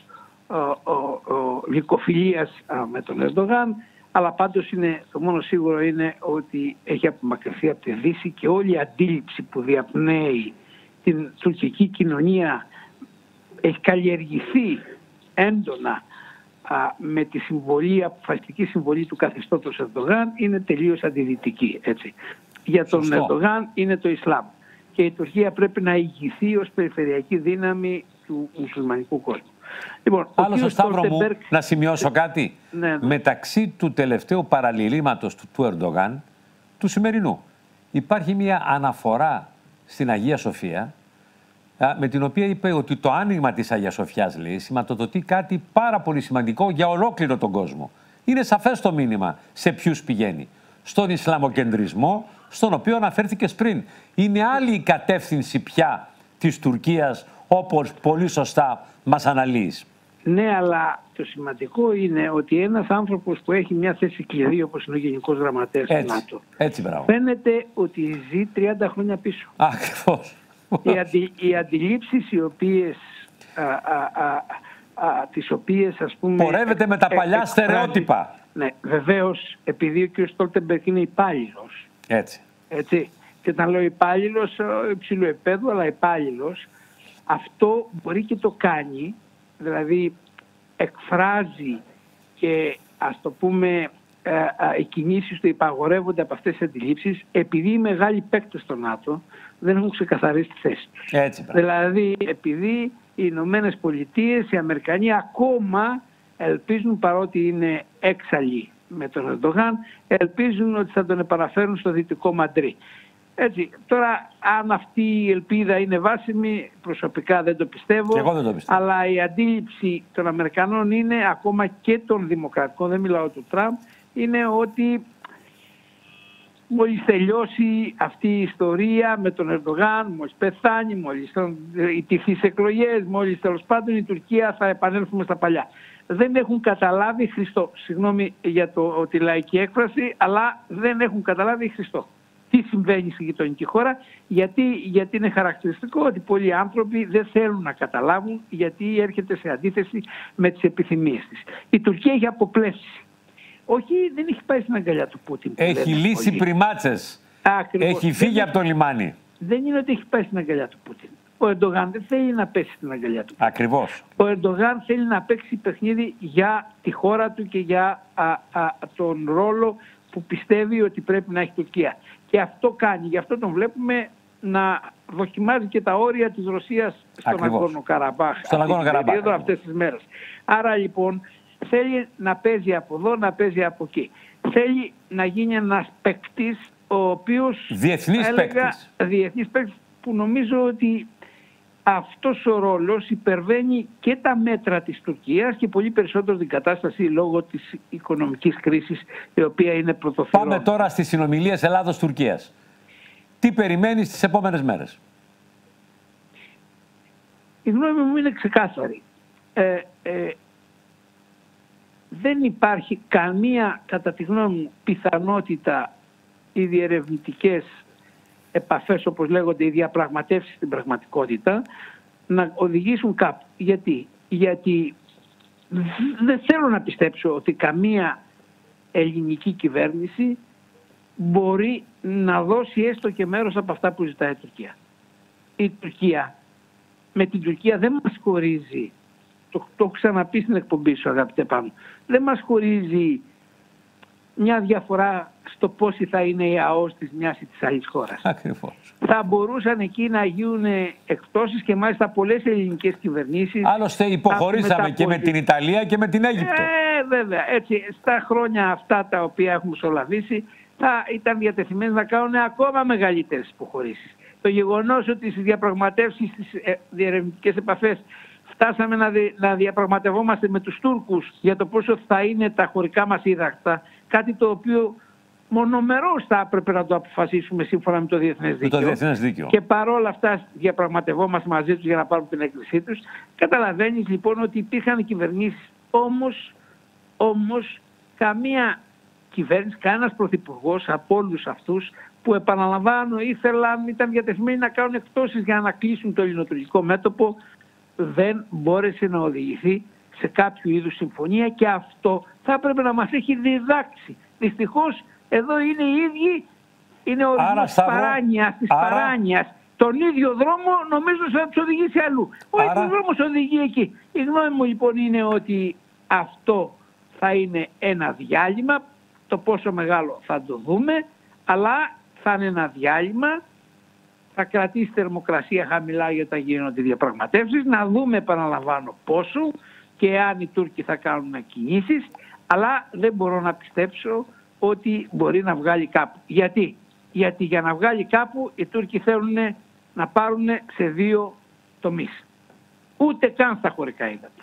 γλυκοφιλίας με τον Ερντογάν, αλλά πάντως είναι, το μόνο σίγουρο είναι ότι έχει απομακρυνθεί από τη Δύση και όλη η αντίληψη που διαπνέει την τουρκική κοινωνία έχει καλλιεργηθεί έντονα α, με τη συμβολή, αποφασιστική συμβολή του καθεστώτος Ερντογάν, είναι τελείως αντιδυτική. Έτσι. Για τον Σωστό. Ερντογάν είναι το Ισλάμ και η Τουρκία πρέπει να ηγηθεί ως περιφερειακή δύναμη του μουσουλμανικού κόσμου. Λοιπόν, Άλλο στο Σταύρο μου, να σημειώσω κάτι. Ναι, ναι. Μεταξύ του τελευταίου παραλυρήματος του, του Ερντογάν, του σημερινού, υπάρχει μια αναφορά στην Αγία Σοφία, με την οποία είπε ότι το άνοιγμα της Αγίας Σοφιάς, λέει, σηματοδοτεί κάτι πάρα πολύ σημαντικό για ολόκληρο τον κόσμο. Είναι σαφές το μήνυμα σε ποιους πηγαίνει. Στον Ισλαμοκεντρισμό, στον οποίο αναφέρθηκες πριν. Είναι άλλη η κατεύθυνση πια της Τουρκίας, όπως πολύ σωστά μας αναλύεις. Ναι, αλλά το σημαντικό είναι ότι ένας άνθρωπος που έχει μια θέση κλειδί, όπως είναι ο Γενικός Γραμματέας του ΝΑΤΟ, έτσι, μπράβο. φαίνεται ότι ζει τριάντα χρόνια πίσω. Ακριβώς. Οι, αντι, οι αντιλήψεις οι οποίες, α, α, α, α, τις οποίες ας πούμε... Πορεύεται με τα παλιά ε, στερεότυπα. Ναι, βεβαίως, επειδή ο κ. Στόλτεμπεργκ είναι υπάλληλος. Έτσι. Έτσι. Και όταν λέω υπάλληλος, υψηλού επίπεδου, αλλά υπάλληλος, αυτό μπορεί και το κάνει, δηλαδή εκφράζει και ας το πούμε οι κινήσεις του υπαγορεύονται από αυτές τις αντιλήψεις, επειδή οι μεγάλοι παίκτες στο ΝΑΤΟ δεν έχουν ξεκαθαρίσει τη θέση τους. Έτσι, δηλαδή επειδή οι Ηνωμένες Πολιτείες, οι Αμερικανοί ακόμα ελπίζουν, παρότι είναι έξαλλοι με τον Ερντογάν, ελπίζουν ότι θα τον επαναφέρουν στο δυτικό Μαντρί. Έτσι, τώρα αν αυτή η ελπίδα είναι βάσιμη, προσωπικά δεν το πιστεύω, εγώ δεν το πιστεύω. Αλλά η αντίληψη των Αμερικανών είναι, ακόμα και των Δημοκρατικών, δεν μιλάω του Τραμπ, είναι ότι μόλις τελειώσει αυτή η ιστορία με τον Ερντογάν, μόλις πεθάνει, μόλις ιτηθεί σε εκλογές, μόλις τέλος πάντων η Τουρκία θα επανέλθουμε στα παλιά. Δεν έχουν καταλάβει Χριστό, συγγνώμη για το, τη λαϊκή έκφραση, αλλά δεν έχουν καταλάβει Χριστό. Τι συμβαίνει στη γειτονική χώρα, γιατί, γιατί είναι χαρακτηριστικό ότι πολλοί άνθρωποι δεν θέλουν να καταλάβουν, γιατί έρχεται σε αντίθεση με τις επιθυμίες της. Η Τουρκία έχει αποπλέψει. Όχι, δεν έχει πάει στην αγκαλιά του Πούτιν. Έχει λύσει πριμάτσες. Ακριβώς. Έχει φύγει δεν, από το λιμάνι. Δεν είναι ότι έχει πάει στην αγκαλιά του Πούτιν. Ο Ερντογάν δεν θέλει να πέσει στην αγκαλιά του Πούτιν. Ακριβώς. Ο Ερντογάν θέλει να παίξει παιχνίδι για τη χώρα του και για α, α, τον ρόλο που πιστεύει ότι πρέπει να έχει η Τουρκία. Και αυτό κάνει. Γι' αυτό τον βλέπουμε να δοκιμάζει και τα όρια της Ρωσίας στον Αγκόρνο Καραμπάχ. Στον Αγκόρνο Καραμπάχ. Αυτές τις μέρες. Άρα λοιπόν θέλει να παίζει από εδώ, να παίζει από εκεί. Θέλει να γίνει ένας παίκτης, ο οποίος... Διεθνής παίκτης. Διεθνής παίκτης, που νομίζω ότι αυτός ο ρόλος υπερβαίνει και τα μέτρα της Τουρκίας και πολύ περισσότερο την κατάσταση λόγω της οικονομικής κρίσης, η οποία είναι πρωτοφυρών. Πάμε τώρα στις συνομιλίες Ελλάδος-Τουρκίας. Τι περιμένεις τις επόμενες μέρες? Η γνώμη μου είναι ξεκάθαρη. Ε, ε, δεν υπάρχει καμία, κατά τη γνώμη μου, πιθανότητα οι διερευνητικές επαφές, όπως λέγονται, οι διαπραγματεύσεις στην πραγματικότητα, να οδηγήσουν κάπου. Γιατί? Γιατί δεν θέλω να πιστέψω ότι καμία ελληνική κυβέρνηση μπορεί να δώσει έστω και μέρος από αυτά που ζητάει η Τουρκία. Η Τουρκία, με την Τουρκία δεν μας χωρίζει, το, το έχω ξαναπεί στην εκπομπή σου αγαπητέ Πάνο, δεν μας χωρίζει μια διαφορά στο πόση θα είναι η ΑΟΣ της μιας ή της άλλης χώρας. Ακριβώς. Θα μπορούσαν εκεί να γίνουν εκπτώσεις και μάλιστα πολλές ελληνικές κυβερνήσεις. Άλλωστε υποχωρήσαμε και με την Ιταλία και με την Αίγυπτο. Ε, βέβαια. Έτσι, στα χρόνια αυτά τα οποία έχουμε μεσολαβήσει θα ήταν διατεθειμένοι να κάνουν ακόμα μεγαλύτερες υποχωρήσεις. Το γεγονός ότι στις διαπραγματεύσεις, στις διερευνητικές επαφές φτάσαμε να, δι, να διαπραγματευόμαστε με τους Τούρκους για το πόσο θα είναι τα χωρικά μας ύδατα, κάτι το οποίο μονομερώς θα έπρεπε να το αποφασίσουμε σύμφωνα με το Διεθνές Δίκαιο. Το Διεθνές Δίκαιο. Και παρόλα αυτά διαπραγματευόμαστε μαζί τους για να πάρουν την έγκρισή τους. Καταλαβαίνεις λοιπόν ότι υπήρχαν κυβερνήσεις, όμως, όμως καμία κυβέρνηση, κανένας πρωθυπουργός από όλους αυτούς που, επαναλαμβάνω, ήθελαν, ήταν διατεθειμένοι να κάνουν εκπτώσεις για να κλείσουν το ελληνοτουρκικό μέτωπο, δεν μπόρεσε να οδηγηθεί σε κάποιο είδους συμφωνία, και αυτό θα έπρεπε να μας έχει διδάξει. Δυστυχώς εδώ είναι οι ίδιοι, είναι ο ορισμός της παράνοιας, της Άρα... παράνοιας. Τον ίδιο δρόμο νομίζω θα τους οδηγήσει αλλού. Ο Άρα... ίδιος δρόμος οδηγεί εκεί. Η γνώμη μου λοιπόν είναι ότι αυτό θα είναι ένα διάλειμμα, το πόσο μεγάλο θα το δούμε, αλλά θα είναι ένα διάλειμμα, θα κρατήσει θερμοκρασία χαμηλά για τα γίνονται διαπραγματεύσεις, να δούμε, επαναλαμβάνω, πόσο και αν οι Τούρκοι θα κάνουν κινήσεις, αλλά δεν μπορώ να πιστέψω ότι μπορεί να βγάλει κάπου. Γιατί? Γιατί για να βγάλει κάπου οι Τούρκοι θέλουν να πάρουν σε δύο τομείς. Ούτε καν στα χωρικά ύδατα.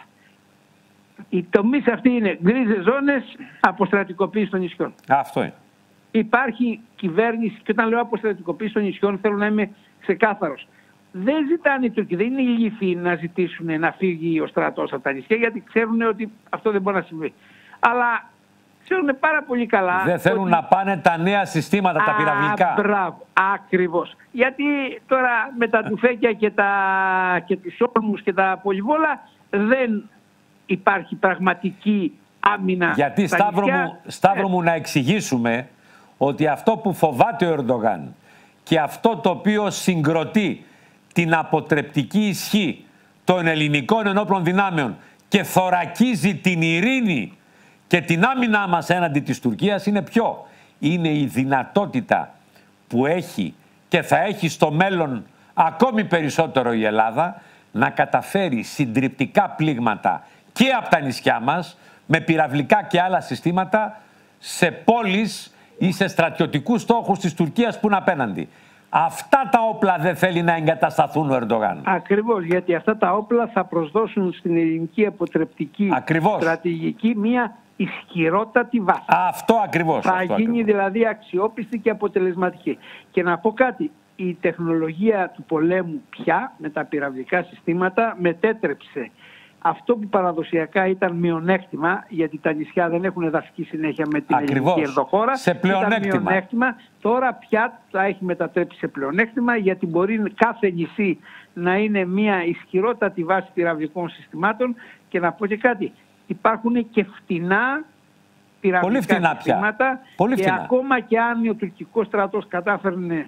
Οι τομείς αυτοί είναι γκρίζες ζώνες, αποστρατικοποίηση των νησιών. Αυτό είναι. Υπάρχει κυβέρνηση, και όταν λέω αποστρατικοποίηση των νησιών θέλω να είμαι ξεκάθαρος. Δεν ζητάνε οι Τούρκοι, δεν είναι ηλίθιοι να ζητήσουν να φύγει ο στρατός από τα νησιά, γιατί ξέρουν ότι αυτό δεν μπορεί να συμβεί. Αλλά ξέρουν πάρα πολύ καλά. Δεν θέλουν ότι... να πάνε τα νέα συστήματα, τα πυραυλικά. Μπράβο, ακριβώς. Γιατί τώρα με τα τουφέκια και, τα... και τους όρμους και τα πολυβόλα δεν υπάρχει πραγματική άμυνα. Γιατί Σταύρο μου, Σταύρο μου να εξηγήσουμε ότι αυτό που φοβάται ο Ερντογάν και αυτό το οποίο συγκροτεί την αποτρεπτική ισχύ των ελληνικών ενόπλων δυνάμεων και θωρακίζει την ειρήνη και την άμυνά μας έναντι της Τουρκίας είναι ποιο? Είναι η δυνατότητα που έχει και θα έχει στο μέλλον ακόμη περισσότερο η Ελλάδα να καταφέρει συντριπτικά πλήγματα και από τα νησιά μας με πυραυλικά και άλλα συστήματα σε πόλεις ή σε στρατιωτικούς στόχους της Τουρκίας που είναι απέναντι. Αυτά τα όπλα δεν θέλει να εγκατασταθούν ο Ερντογάν. Ακριβώς, γιατί αυτά τα όπλα θα προσδώσουν στην ελληνική αποτρεπτική ακριβώς. στρατηγική μία ισχυρότατη βάση. Αυτό ακριβώς. Θα αυτό γίνει ακριβώς. δηλαδή αξιόπιστη και αποτελεσματική. Και να πω κάτι, η τεχνολογία του πολέμου πια με τα πυραυλικά συστήματα μετέτρεψε αυτό που παραδοσιακά ήταν μειονέκτημα, γιατί τα νησιά δεν έχουν εδαφική συνέχεια με την ακριβώς. ελληνική ενδοχώρα. Σε πλεονέκτημα. μειονέκτημα. Τώρα πια τα έχει μετατρέψει σε πλεονέκτημα, γιατί μπορεί κάθε νησί να είναι μια ισχυρότατη βάση πυραυλικών συστημάτων. Και να πω και κάτι, υπάρχουν και φτηνά πυραυλικά συστήματα. Πολύ και φτηνά. ακόμα και αν ο τουρκικός στρατός κατάφερνε,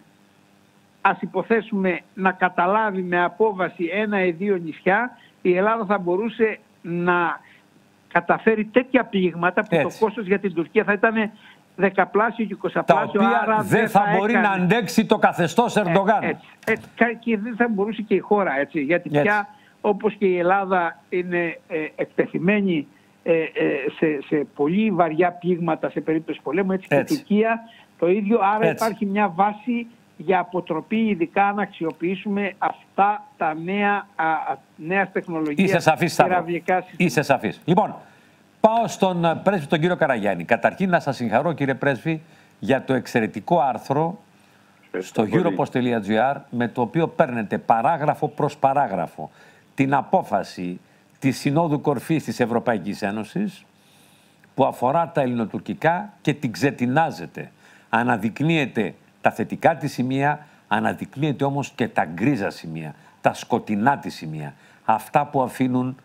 ας υποθέσουμε, να καταλάβει με απόβαση ένα ή δύο νησιά, η Ελλάδα θα μπορούσε να καταφέρει τέτοια πλήγματα που έτσι. το κόστος για την Τουρκία θα ήταν δεκαπλάσιο και εικοσαπλάσιο. Τα οποία άρα δεν θα, θα μπορεί έκανε... να αντέξει το καθεστώς Ερντογάν. Ε, έτσι, έτσι, και δεν θα μπορούσε και η χώρα, έτσι, γιατί έτσι. πια όπως και η Ελλάδα είναι ε, εκτεθειμένη ε, ε, σε, σε πολύ βαριά πλήγματα σε περίπτωση πολέμου, έτσι, έτσι. και η Τουρκία το ίδιο, άρα έτσι. υπάρχει μια βάση για αποτροπή, ειδικά να αξιοποιήσουμε αυτά τα νέα, α, νέα τεχνολογία. Είσαι σαφής, Είσαι σαφής. Λοιπόν, πάω στον πρέσβη τον κύριο Καραγιάννη. Καταρχήν να σας συγχαρώ, κύριε πρέσβη, για το εξαιρετικό άρθρο στο europost τελεία gr με το οποίο παίρνετε παράγραφο προς παράγραφο την απόφαση της Συνόδου Κορφής της Ευρωπαϊκής Ένωσης που αφορά τα ελληνοτουρκικά και την ξετινάζετε. Αναδεικνύεται τα θετικά της σημεία, αναδεικνύεται όμως και τα γκρίζα σημεία, τα σκοτεινά της σημεία. Αυτά που αφήνουν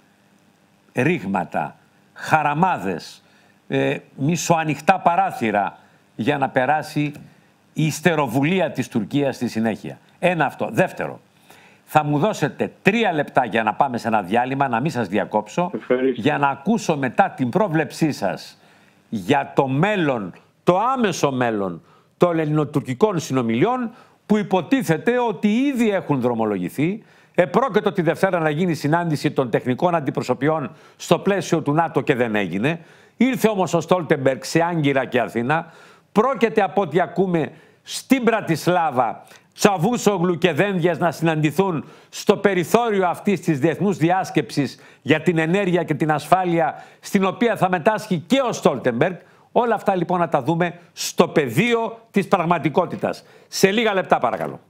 ρήγματα, χαραμάδες, ε, μισοανοιχτά παράθυρα για να περάσει η ιστεροβουλία της Τουρκίας στη συνέχεια. Ένα αυτό. Δεύτερο, θα μου δώσετε τρία λεπτά για να πάμε σε ένα διάλειμμα, να μην σας διακόψω, ευχαριστώ. Για να ακούσω μετά την πρόβλεψή σας για το μέλλον, το άμεσο μέλλον των ελληνοτουρκικών συνομιλιών που υποτίθεται ότι ήδη έχουν δρομολογηθεί. Επρόκειτο τη Δευτέρα να γίνει συνάντηση των τεχνικών αντιπροσωπιών στο πλαίσιο του ΝΑΤΟ και δεν έγινε. Ήρθε όμως ο Στόλτεμπεργκ σε Άγκυρα και Αθήνα. Πρόκειται από ό,τι ακούμε στην Πρατισλάβα Τσαβούσογλου και Δένδιας να συναντηθούν στο περιθώριο αυτής της διεθνούς διάσκεψης για την ενέργεια και την ασφάλεια, στην οποία θα μετάσχει και ο Στόλτεμπεργκ. Όλα αυτά λοιπόν να τα δούμε στο πεδίο της πραγματικότητας. Σε λίγα λεπτά παρακαλώ.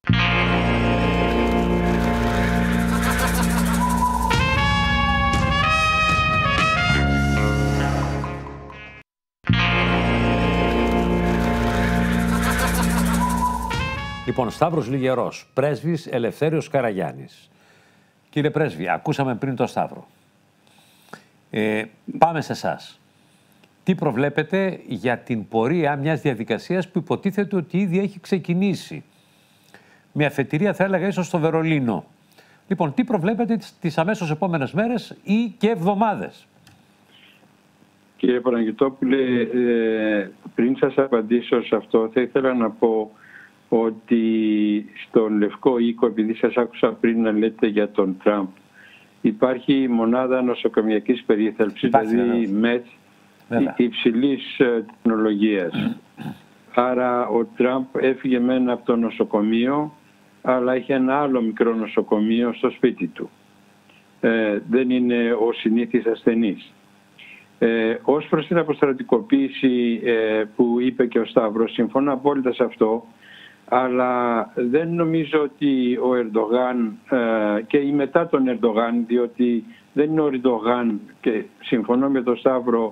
Λοιπόν, Σταύρος Λιγερός, πρέσβης Ελευθέριος Καραγιάννης. Κύριε πρέσβη, ακούσαμε πριν το Σταύρο. Ε, πάμε σε εσάς. Τι προβλέπετε για την πορεία μιας διαδικασίας που υποτίθεται ότι ήδη έχει ξεκινήσει. Με αφετηρία θα έλεγα ίσως στο Βερολίνο. Λοιπόν, τι προβλέπετε τις αμέσως επόμενες μέρες ή και εβδομάδες. Κύριε Παναγιτόπουλε, ε, πριν σας απαντήσω σε αυτό θα ήθελα να πω ότι στον Λευκό Οίκο, επειδή σας άκουσα πριν να λέτε για τον Τραμπ, υπάρχει μονάδα νοσοκομιακής περίθαλψης, δηλαδή ΜΕΤ, υψηλής τεχνολογίας. Άρα ο Τραμπ έφυγε μένα από το νοσοκομείο, αλλά είχε ένα άλλο μικρό νοσοκομείο στο σπίτι του. Ε, δεν είναι ο συνήθις ασθενής. Ε, ως προς την αποστρατικοποίηση ε, που είπε και ο Σταύρος, συμφωνώ απόλυτα σε αυτό, αλλά δεν νομίζω ότι ο Ερντογάν ε, και η μετά τον Ερντογάν, διότι δεν είναι ο Ερντογάν, και συμφωνώ με τον Σταύρο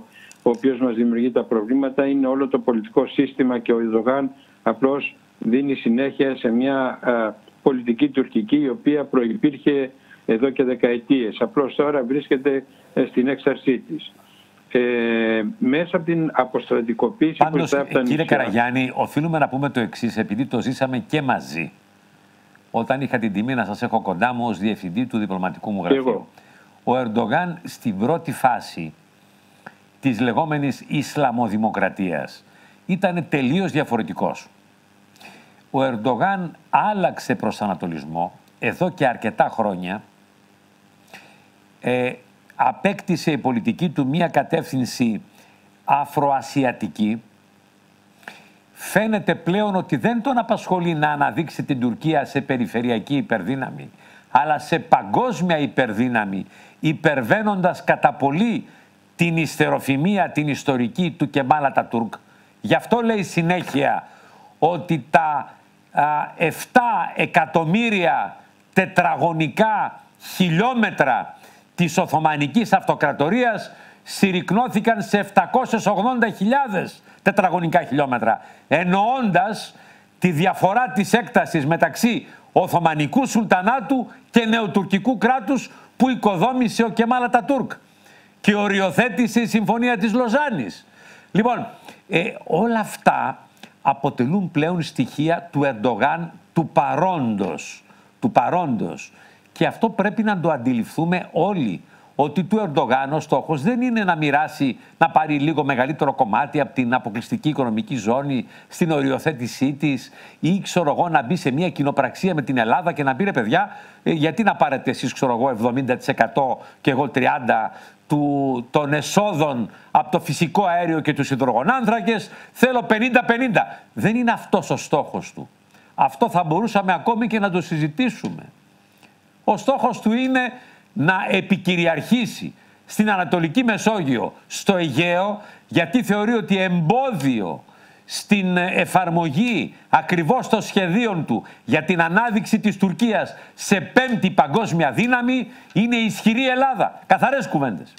ο οποίος μας δημιουργεί τα προβλήματα, είναι όλο το πολιτικό σύστημα και ο Ερντογάν απλώς δίνει συνέχεια σε μια α, πολιτική τουρκική η οποία προϋπήρχε εδώ και δεκαετίες. Απλώς τώρα βρίσκεται στην έξαρσή της. Ε, μέσα από την αποστρατικοποίηση... Πάντως, κύριε νησιά... Καραγιάννη, οφείλουμε να πούμε το εξής, επειδή το ζήσαμε και μαζί. Όταν είχα την τιμή να σας έχω κοντά μου ως διευθυντή του διπλωματικού μου γραφείου. Ο Ερντογάν στην πρώτη φάση της λεγόμενης Ισλαμοδημοκρατίας ήταν τελείως διαφορετικός. Ο Ερντογάν άλλαξε προσανατολισμό εδώ και αρκετά χρόνια. Ε, απέκτησε η πολιτική του μία κατεύθυνση αφροασιατική. Φαίνεται πλέον ότι δεν τον απασχολεί να αναδείξει την Τουρκία σε περιφερειακή υπερδύναμη, αλλά σε παγκόσμια υπερδύναμη, υπερβαίνοντας κατά πολύ την ιστεροφημία, την ιστορική του Κεμάλ Ατατούρκ. Γι' αυτό λέει συνέχεια ότι τα α, επτά εκατομμύρια τετραγωνικά χιλιόμετρα της Οθωμανικής Αυτοκρατορίας συρρικνώθηκαν σε επτακόσιες ογδόντα χιλιάδες τετραγωνικά χιλιόμετρα, εννοώντας τη διαφορά της έκτασης μεταξύ Οθωμανικού Σουλτανάτου και νεοτουρκικού κράτους που οικοδόμησε ο Κεμάλ Ατατούρκ και οριοθέτησε η Συμφωνία της Λοζάνης. Λοιπόν, ε, όλα αυτά αποτελούν πλέον στοιχεία του Ερντογάν του παρόντος, του παρόντος. Και αυτό πρέπει να το αντιληφθούμε όλοι, ότι του Ερντογάν ο στόχος δεν είναι να μοιράσει, να πάρει λίγο μεγαλύτερο κομμάτι από την αποκλειστική οικονομική ζώνη στην οριοθέτησή της ή ξέρω εγώ να μπει σε μια κοινοπραξία με την Ελλάδα και να πει ρε παιδιά, γιατί να πάρετε εσείς ξέρω εγώ εβδομήντα τοις εκατό και εγώ τριάντα τοις εκατό του, των εσόδων από το φυσικό αέριο και τους υδρογονάνθρακες, θέλω πενήντα πενήντα. Δεν είναι αυτός ο στόχος του. Αυτό θα μπορούσαμε ακόμη και να το συζητήσουμε. Ο στόχος του είναι να επικυριαρχήσει στην Ανατολική Μεσόγειο, στο Αιγαίο, γιατί θεωρεί ότι εμπόδιο στην εφαρμογή ακριβώς των σχεδίων του για την ανάδειξη της Τουρκίας σε πέμπτη παγκόσμια δύναμη είναι η ισχυρή Ελλάδα. Καθαρές κουβέντες.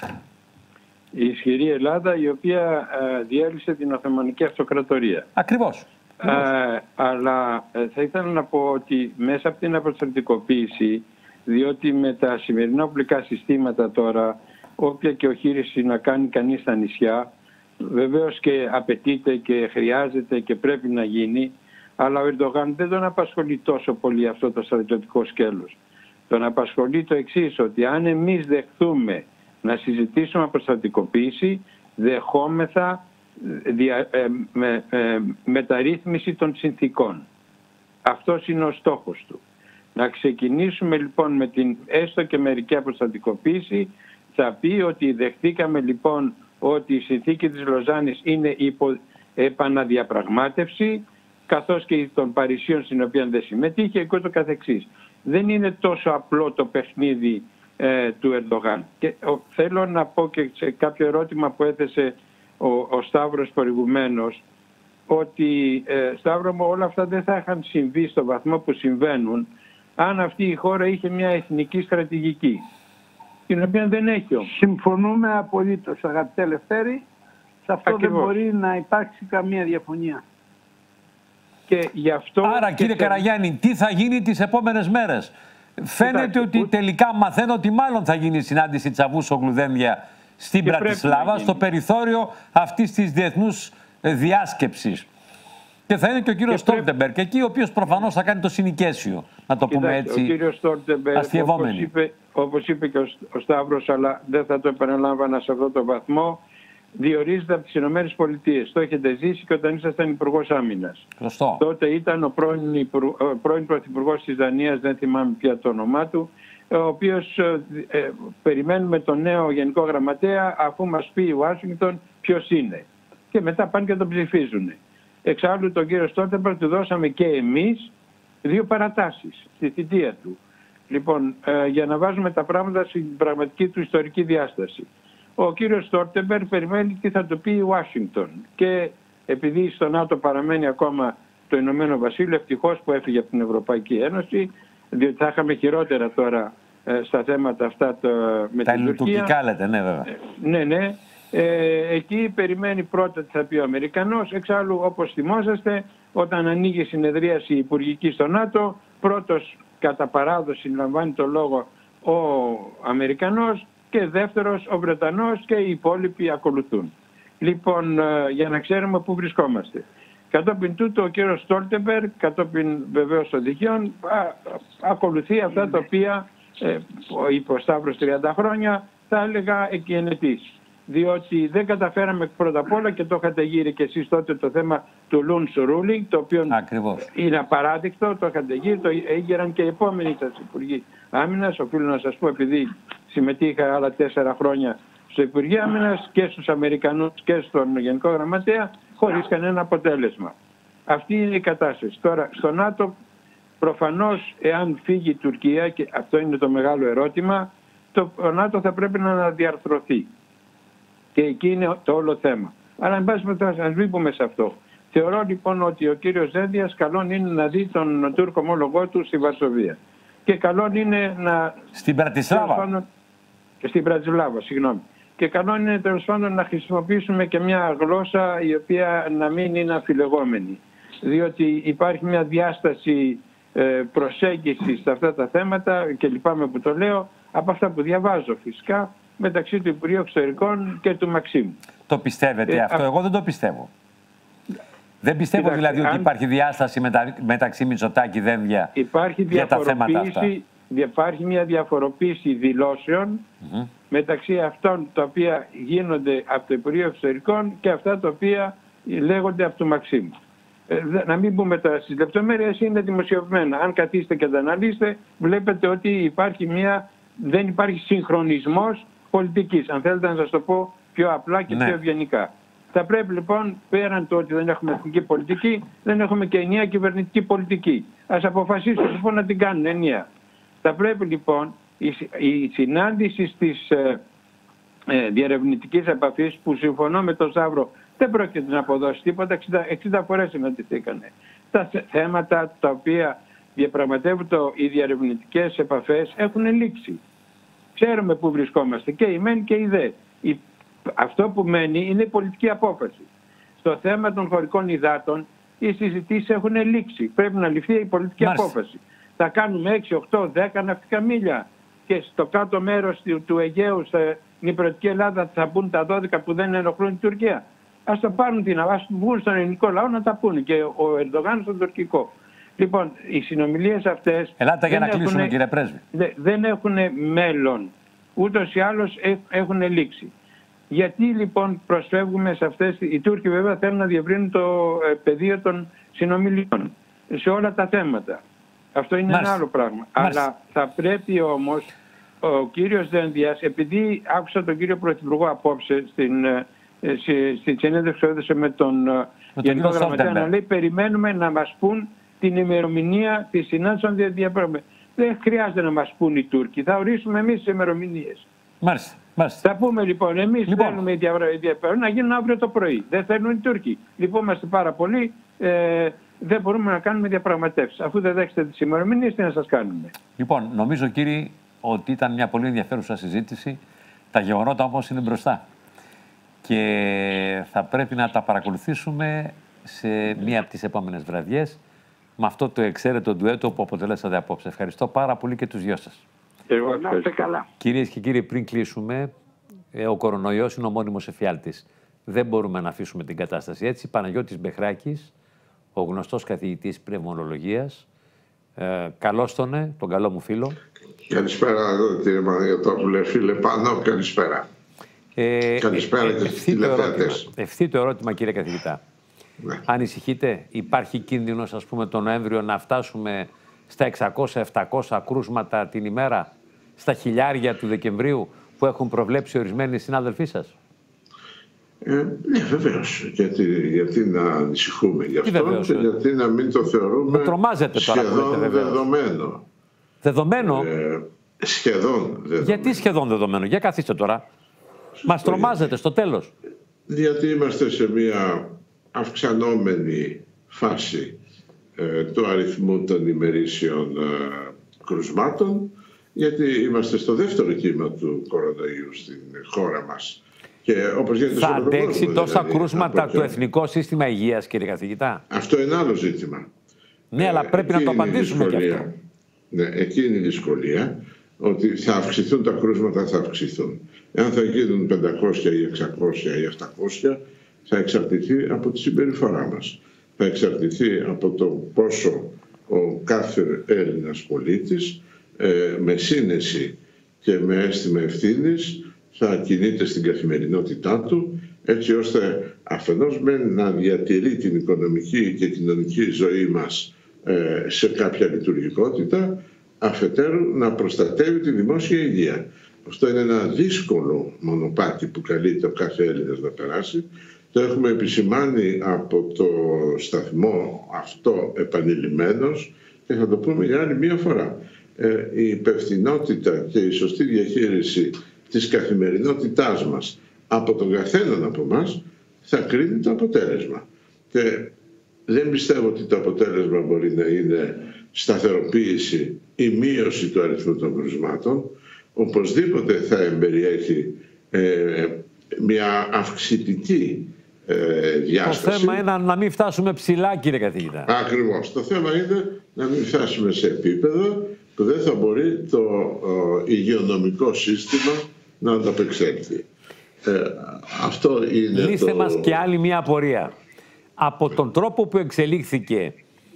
Η ισχυρή Ελλάδα η οποία ε, διέλυσε την Οθωμανική Αυτοκρατορία. Ακριβώς. Ε, αλλά ε, θα ήθελα να πω ότι μέσα από την αποστρατικοποίηση, διότι με τα σημερινά οπλικά συστήματα τώρα, όποια και οχήρηση να κάνει κανείς στα νησιά, βεβαίως και απαιτείται και χρειάζεται και πρέπει να γίνει, αλλά ο Ερντογάν δεν τον απασχολεί τόσο πολύ αυτό το στρατιωτικό σκέλος. Τον απασχολεί το εξής, ότι αν εμείς δεχθούμε να συζητήσουμε αποστρατικοποίηση, δεχόμεθα δια, ε, με, ε, μεταρρύθμιση των συνθήκων. Αυτός είναι ο στόχος του. Να ξεκινήσουμε λοιπόν με την έστω και μερική αποστρατικοποίηση, θα πει ότι δεχτήκαμε λοιπόν ότι η συνθήκη της Λοζάνης είναι υπό επαναδιαπραγμάτευση, καθώς και των Παρισίων στην οποία δεν συμμετείχε και ούτω καθεξής. Δεν είναι τόσο απλό το παιχνίδι ε, του Ερντογάν. Και ο, θέλω να πω και σε κάποιο ερώτημα που έθεσε ο, ο Σταύρος προηγουμένως, ότι ε, Σταύρο μου, όλα αυτά δεν θα είχαν συμβεί στο βαθμό που συμβαίνουν αν αυτή η χώρα είχε μια εθνική στρατηγική, την οποία δεν έχει όμως. Συμφωνούμε απολύτως, αγαπητέ Λευτέρη. Σε αυτό Ακριβώς. δεν μπορεί να υπάρξει καμία διαφωνία. Και γι' αυτό Άρα και κύριε σε... Καραγιάννη, τι θα γίνει τις επόμενες μέρες? Φαίνεται Κοιτάξτε, ότι ούτε... τελικά μαθαίνω ότι μάλλον θα γίνει η συνάντηση Τσαβούσογλου-Δένδια στην Και Μπρατισλάβα, στο περιθώριο αυτής της διεθνούς διάσκεψης. Και θα είναι και ο κύριος Στόλτεμπεργκ εκεί, ο οποίος προφανώς θα κάνει το συνοικέσιο, να το πούμε έτσι, ο κύριος Στόλτεμπεργκ, όπως είπε, όπως είπε και ο Σταύρος, αλλά δεν θα το επαναλάμβανα σε αυτό το βαθμό, διορίζεται από τις Ηνωμένες Πολιτείες. Το έχετε ζήσει και όταν ήσασταν Υπουργός Άμυνας. Σωστό. Τότε ήταν ο πρώην, υπουργ, πρώην Πρωθυπουργός της Δανίας, δεν θυμάμαι πια το όνομά του, ο οποίος ε, ε, περιμένουμε τον νέο Γενικό Γραμματέα αφού μας πει η Ουάσιγκτον ποιος είναι. Και μετά πάνε και τον ψηφίζουν. Εξάλλου τον κύριο Στόλτεμπεργκ του δώσαμε και εμείς δύο παρατάσεις στη θητεία του. Λοιπόν, ε, για να βάζουμε τα πράγματα στην πραγματική του ιστορική διάσταση. Ο κύριος Στόλτεμπεργκ περιμένει τι θα του πει η Ουάσιγκτον. Και επειδή στο ΝΑΤΟ παραμένει ακόμα το Ηνωμένο Βασίλειο, ευτυχώς που έφυγε από την Ευρωπαϊκή Ένωση, διότι θα είχαμε χειρότερα τώρα ε, στα θέματα αυτά το, με τα την Τουρκία. ελληνοτουρκικά λέτε, ναι βέβαια. Ε, ναι, ναι. Ε, εκεί περιμένει πρώτα τι θα πει ο Αμερικανός. Εξάλλου, όπως θυμόσαστε, όταν ανοίγει συνεδρίαση υπουργική στο ΝΑΤΟ, πρώτος κατά παράδοση λαμβάνει το λόγο ο Αμερικανός και δεύτερος ο Βρετανός και οι υπόλοιποι ακολουθούν. Λοιπόν, για να ξέρουμε πού βρισκόμαστε. Κατόπιν τούτου ο κύριος Στόλτεμπεργκ, κατόπιν βεβαίως των δικαίων, ακολουθεί αυτά τα οποία ε, είπε ο Σταύρος τριάντα χρόνια, θα έλεγα εκκαινετής. Διότι δεν καταφέραμε πρώτα απ' όλα, και το είχατε γύρει και εσείς τότε, το θέμα του Luns Ruling, το οποίο Ακριβώς. είναι απαράδεικτο, το είχατε γύρει, το έγεραν και οι επόμενοι σας Υπουργοί Άμυνας. Οφείλω να σας πω, επειδή συμμετείχα άλλα τέσσερα χρόνια στο Υπουργείο Άμυνας και στους Αμερικανούς και στον Γενικό Γραμματέα, χωρίς κανένα αποτέλεσμα. Αυτή είναι η κατάσταση. Τώρα, στο ΝΑΤΟ, προφανώς, εάν φύγει η Τουρκία, και αυτό είναι το μεγάλο ερώτημα, το ΝΑΤΟ θα πρέπει να αναδιαρθρωθεί. Και εκεί είναι το όλο θέμα. Αλλά, εν πάση περιπτώσει, ας μην πούμε σε αυτό. Θεωρώ λοιπόν ότι ο κύριος Δένδιας καλόν είναι να δει τον Τούρκο ομόλογό του στη Βαρσοβία. Και καλόν είναι να. Στην Πρατισλάβα. Στην Πρατισλάβα, συγγνώμη. Και καλό είναι τέλος πάντων να χρησιμοποιήσουμε και μια γλώσσα η οποία να μην είναι αφιλεγόμενη. Διότι υπάρχει μια διάσταση προσέγγισης σε αυτά τα θέματα, και λυπάμαι που το λέω, από αυτά που διαβάζω φυσικά, μεταξύ του Υπουργείου Εξωτερικών και του Μαξίμου. Το πιστεύετε ε, αυτό? Α... Εγώ δεν το πιστεύω. Δεν πιστεύω Κοιτάξτε, δηλαδή αν... ότι υπάρχει διάσταση μετα... μεταξύ Μητσοτάκη Δένδια για τα θέματα αυτά. Υπάρχει μια διαφοροποίηση δηλώσεων mm-hmm. μεταξύ αυτών τα οποία γίνονται από το Υπουργείο Εξωτερικών και αυτά τα οποία λέγονται από το Μαξίμου. Ε, να μην πούμε τώρα στις λεπτομέρειες, είναι δημοσιευμένα. Αν καθίσετε και τα αναλύσετε, βλέπετε ότι υπάρχει μια, δεν υπάρχει συγχρονισμός πολιτικής. Αν θέλετε να σας το πω πιο απλά και ναι. πιο ευγενικά. Θα πρέπει λοιπόν, πέραν το ότι δεν έχουμε εθνική πολιτική, δεν έχουμε και ενιαία κυβερνητική πολιτική. Ας αποφασίσουν λοιπόν να την κάνουν ενιαία. Θα πρέπει λοιπόν η, η συνάντηση στις ε, ε, διερευνητικής επαφής, που συμφωνώ με τον Σταύρο, δεν πρόκειται να αποδώσει τίποτα, εξήντα, εξήντα φορές συναντηθήκανε. Τα θέματα τα οποία διαπραγματεύονται οι διερευνητικές επαφές έχουν λήξει. Ξέρουμε πού βρισκόμαστε και η μεν και η δε. Η, αυτό που μένει είναι η πολιτική απόφαση. Στο θέμα των χωρικών υδάτων οι συζητήσεις έχουν λήξει. Πρέπει να ληφθεί η πολιτική Μάλιστα. απόφαση. Θα κάνουμε έξι, οκτώ, δέκα ναυτικά μίλια και στο κάτω μέρος του, του Αιγαίου, στην Νηπρωτική Ελλάδα, θα μπουν τα δώδεκα που δεν ενοχλούν την Τουρκία. Ας το πάρουν την ας βγουν στον ελληνικό λαό να τα πούνε και ο Ερντογάν στον τουρκικό. Λοιπόν, οι συνομιλίες αυτές. Ελάτε για να έχουν, κλείσουμε, κύριε Πρέσβη. Δεν έχουν μέλλον. Ούτως ή άλλως έχουν λήξει. Γιατί λοιπόν προσφεύγουμε σε αυτές? Οι Τούρκοι βέβαια θέλουν να διευρύνουν το πεδίο των συνομιλιών σε όλα τα θέματα. Αυτό είναι Μάλιστα. ένα άλλο πράγμα. Μάλιστα. Αλλά θα πρέπει όμως ο κύριος Δένδιας, επειδή άκουσα τον κύριο Πρωθυπουργό απόψε στην, στη συνέντευξη που έδωσε με τον Γενικό Γραμματέα να λέει, περιμένουμε να μας πούν την ημερομηνία της συνάντησης των διαπραγματεύσεων. Δεν χρειάζεται να μας πούν οι Τούρκοι. Θα ορίσουμε εμείς τις ημερομηνίες. Μάλιστα. Μάλιστα. Θα πούμε λοιπόν, εμείς λοιπόν. θέλουμε οι διαπραγματεύσεις να γίνουν αύριο το πρωί. Δεν θέλουν οι Τούρκοι. Λυπόμαστε πάρα πολύ. Ε, δεν μπορούμε να κάνουμε διαπραγματεύσεις. Αφού δεν δέχεστε τις ημερομηνίες, τι να σας κάνουμε? Λοιπόν, νομίζω κύριοι ότι ήταν μια πολύ ενδιαφέρουσα συζήτηση. Τα γεγονότα όμως είναι μπροστά. Και θα πρέπει να τα παρακολουθήσουμε σε μία από τις επόμενες βραδιές με αυτό το εξαίρετο ντουέτο που αποτελέσατε απόψε. Ευχαριστώ πάρα πολύ και τους δυο σας. Εγώ να είστε καλά. Κυρίες και κύριοι, πριν κλείσουμε, ο κορονοϊός είναι ο μόνιμος εφιάλτης. Δεν μπορούμε να αφήσουμε την κατάσταση έτσι. Παναγιώτης Μπεχράκης, ο γνωστός καθηγητής πνευμονολογίας. Ε, καλώς τον, τον καλό μου φίλο. Καλησπέρα, κύριε Παναγιωτόπουλε, φίλε Πάνο, καλησπέρα. Ε, καλησπέρα ε, και στους τηλεθεατές. Ευθύ το ερώτημα, κύριε καθηγητά. Ναι. Ανησυχείτε, υπάρχει κίνδυνος, ας πούμε, τον Νοέμβριο να φτάσουμε στα εξακόσια επτακόσια κρούσματα την ημέρα, στα χιλιάρια του Δεκεμβρίου που έχουν προβλέψει ορισμένοι συνάδελφοί σας? Ε, ναι, βεβαίως. Γιατί, γιατί να ανησυχούμε γι' αυτό βεβαίως, και γιατί να μην το θεωρούμε με τρομάζετε τώρα σχεδόν λέτε, δεδομένο. Δεδομένο? Ε, σχεδόν δεδομένο. Γιατί σχεδόν δεδομένο? Για καθίστε τώρα. Μας τρομάζετε στο τέλος. Γιατί είμαστε σε μια αυξανόμενη φάση ε, του αριθμού των ημερήσιων ε, κρουσμάτων, γιατί είμαστε στο δεύτερο κύμα του κορονοϊού στην χώρα μας. Και όπως γίνεται θα αντέξει κόσμο, τόσα δηλαδή, κρούσματα το Εθνικό Σύστημα Υγείας, κύριε καθηγητά? Αυτό είναι άλλο ζήτημα. Ναι, ε, αλλά πρέπει να το απαντήσουμε κι αυτό. Ναι, εκεί είναι η δυσκολία, ότι θα αυξηθούν τα κρούσματα, θα αυξηθούν. Εάν θα γίνουν πεντακόσια ή εξακόσια ή επτακόσια, θα εξαρτηθεί από τη συμπεριφορά μας. Θα εξαρτηθεί από το πόσο ο κάθε Έλληνας πολίτης ε, με σύνεση και με αίσθημα ευθύνης θα κινείται στην καθημερινότητά του, έτσι ώστε αφενός μεν να διατηρεί την οικονομική και κοινωνική ζωή μας ε, σε κάποια λειτουργικότητα, αφετέρου να προστατεύει τη δημόσια υγεία. Αυτό είναι ένα δύσκολο μονοπάτι που καλείται ο κάθε Έλληνας να περάσει. Το έχουμε επισημάνει από το σταθμό αυτό επανειλημμένος και θα το πούμε για άλλη μία φορά. Ε, η υπευθυνότητα και η σωστή διαχείριση της καθημερινότητάς μας από τον καθέναν από εμάς θα κρίνει το αποτέλεσμα. Και δεν πιστεύω ότι το αποτέλεσμα μπορεί να είναι σταθεροποίηση ή μείωση του αριθμού των κρουσμάτων. Οπωσδήποτε θα εμπεριέχει ε, μια αυξητική ε, διάσταση. Το θέμα είναι να μην φτάσουμε ψηλά, κύριε καθηγητά. Ακριβώς. Το θέμα είναι να μην φτάσουμε σε επίπεδο που δεν θα μπορεί το ο, υγειονομικό σύστημα να ανταπεξέλθει. Ε, αυτό είναι. Λύστε το... μας και άλλη μια απορία. Από τον τρόπο που εξελίχθηκε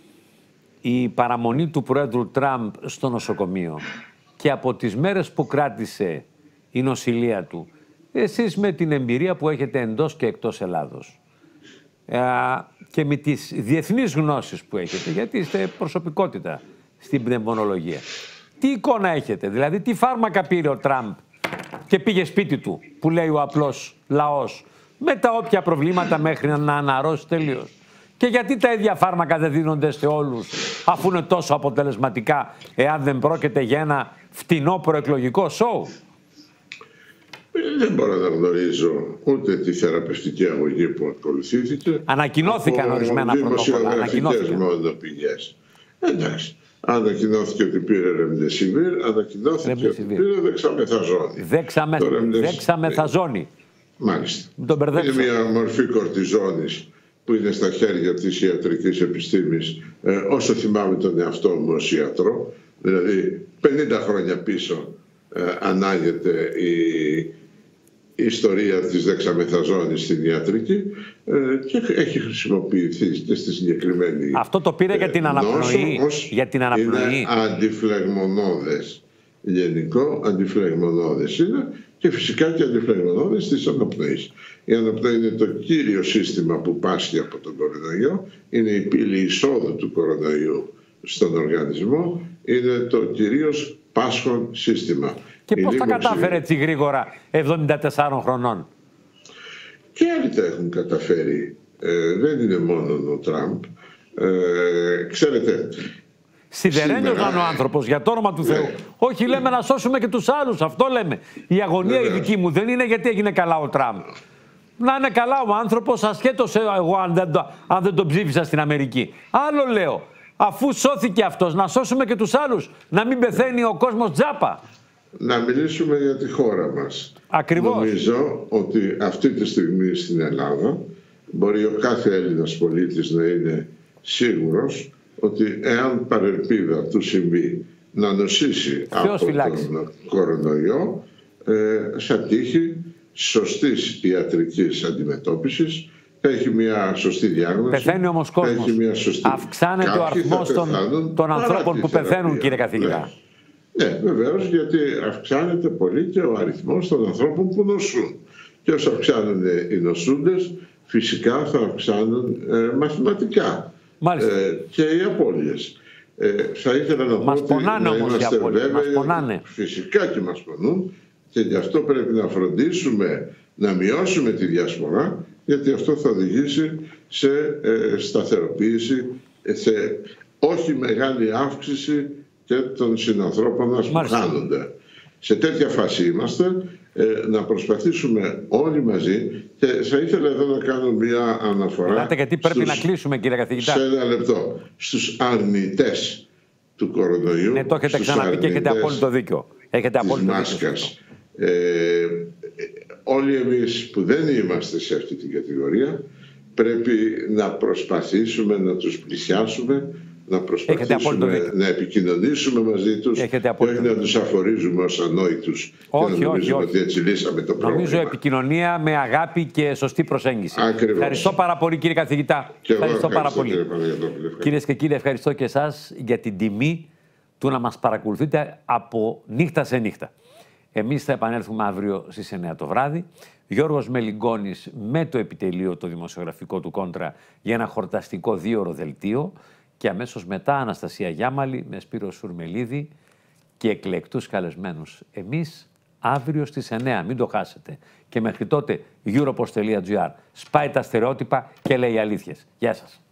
η παραμονή του Πρόεδρου Τραμπ στο νοσοκομείο και από τις μέρες που κράτησε η νοσηλεία του, εσείς με την εμπειρία που έχετε εντός και εκτός Ελλάδος ε, και με τις διεθνείς γνώσεις που έχετε, γιατί είστε προσωπικότητα στην πνευμονολογία, τι εικόνα έχετε? Δηλαδή τι φάρμακα πήρε ο Τραμπ και πήγε σπίτι του, που λέει ο απλός λαός, με τα όποια προβλήματα μέχρι να αναρρώσει τελείως? Και γιατί τα ίδια φάρμακα δεν δίνονται σε όλους, αφού είναι τόσο αποτελεσματικά, εάν δεν πρόκειται για ένα φτηνό προεκλογικό σοου? Δεν μπορώ να γνωρίζω ούτε τη θεραπευτική αγωγή που ακολουθήθηκε. Ανακοινώθηκαν ορισμένα πρωτόκολλα. Ανακοινώθηκαν μόνο πηγές. Εντάξει. Ανακοινώθηκε ότι πήρε ρεμδεσιβίρ, ανακοινώθηκε ότι πήρε δεξαμεθαζόνη. Δεξαμε... Δεξαμεθαζόνη. Μάλιστα. Είναι μια μορφή κορτιζόνης που είναι στα χέρια της ιατρικής επιστήμης, ε, όσο θυμάμαι τον εαυτό μου ως ιατρό. Δηλαδή πενήντα χρόνια πίσω ε, ανάγεται η, η ιστορία της δεξαμεθαζόνης στην ιατρική ε, και έχει χρησιμοποιηθεί και στη συγκεκριμένη. Αυτό το πήρε ε, για την αναπνοή. Για την αναπνοή. Είναι αντιφλεγμονώδες. Γενικό αντιφλεγμονώδες είναι και φυσικά και αντιφλεγμονώδες της αναπνοής. Η αναπνοή είναι το κύριο σύστημα που πάσχει από τον κορονοϊό, είναι η πύλη εισόδου του κορονοϊού στον οργανισμό, είναι το κυρίως πάσχον σύστημα. Και πώς τα κατάφερε έτσι γρήγορα εβδομήντα τεσσάρων χρονών? Και άλλοι τα έχουν καταφέρει. Ε, δεν είναι μόνο ο Τραμπ. Ε, ξέρετε... Σιδερένιος ήταν ο άνθρωπος, για το όνομα του Θεού. Ναι. Όχι, λέμε να σώσουμε και τους άλλους. Αυτό λέμε. Η αγωνία η δική μου δεν είναι γιατί έγινε καλά ο Τραμπ. Να είναι καλά ο άνθρωπος, ασχέτως εγώ αν δεν, το, αν δεν τον ψήφισα στην Αμερική. Άλλο λέω. Αφού σώθηκε αυτός, να σώσουμε και τους άλλους. Να μην πεθαίνει ο κόσμος τζάπα. Να μιλήσουμε για τη χώρα μας. Ακριβώς. Νομίζω ότι αυτή τη στιγμή στην Ελλάδα μπορεί ο κάθε Έλληνας πολίτης να είναι σίγουρος ότι εάν παρελπίδα του συμβεί να νοσήσει Θεός από φυλάξει. τον κορονοϊό, ε, θα τύχει σωστής ιατρικής αντιμετώπισης, θα έχει μια σωστή διάγνωση. Πεθαίνει όμως κόσμος. Αυξάνεται ο αριθμός των, των ανθρώπων που θεραπεία. Πεθαίνουν, κύριε καθηγητά. Ναι, ναι βεβαίως, γιατί αυξάνεται πολύ και ο αριθμός των ανθρώπων που νοσούν. Και όσο αυξάνονται οι νοσούντες, φυσικά θα αυξάνουν ε, μαθηματικά. Ε, και οι απώλειες. Ε, θα ήθελα να μας πω ότι πονάνε να όμως είμαστε βέβαιοι, μας πονάνε. Φυσικά και μας πονούν, και γι' αυτό πρέπει να φροντίσουμε να μειώσουμε τη διασπορά, γιατί αυτό θα οδηγήσει σε ε, σταθεροποίηση, σε όχι μεγάλη αύξηση και των συνανθρώπων μας που χάνονται. Σε τέτοια φάση είμαστε. Ε, να προσπαθήσουμε όλοι μαζί, και θα ήθελα εδώ να κάνω μια αναφορά. Μιλάτε γιατί πρέπει στους, να κλείσουμε, κύριε καθηγητά. Σε ένα λεπτό. Στους αρνητές του κορονοϊού. Ναι, το έχετε ξαναπεί και έχετε απόλυτο δίκιο. Έχετε απόλυτο μάσκας. Ε, όλοι εμείς που δεν είμαστε σε αυτή την κατηγορία πρέπει να προσπαθήσουμε να τους πλησιάσουμε, να προσπαθήσουμε να επικοινωνήσουμε μαζί τους και όχι να τους αφορίζουμε ως ανόητους όχι, και να νομίζουμε όχι, όχι. ότι έτσι λύσαμε το πρόβλημα. Νομίζω επικοινωνία με αγάπη και σωστή προσέγγιση. Ακριβώς. Ευχαριστώ πάρα πολύ, κύριε καθηγητά. Και ευχαριστώ, εγώ πάρα ευχαριστώ, πολύ. Κυρίες και κύριοι, ευχαριστώ και εσάς για την τιμή του να μας παρακολουθείτε από νύχτα σε νύχτα. Εμείς θα επανέλθουμε αύριο στις εννιά το βράδυ. Γιώργος Μελιγκόνης με το επιτελείο το δημοσιογραφικό του Κόντρα για ένα χορταστικό δίωρο δελτίο και αμέσως μετά Αναστασία Γιάμαλη με Σπύρο Σουρμελίδη και εκλεκτούς καλεσμένους. Εμείς αύριο στις εννιά, μην το χάσετε. Και μέχρι τότε europost τελεία gr. Σπάει τα στερεότυπα και λέει αλήθειες. Γεια σας.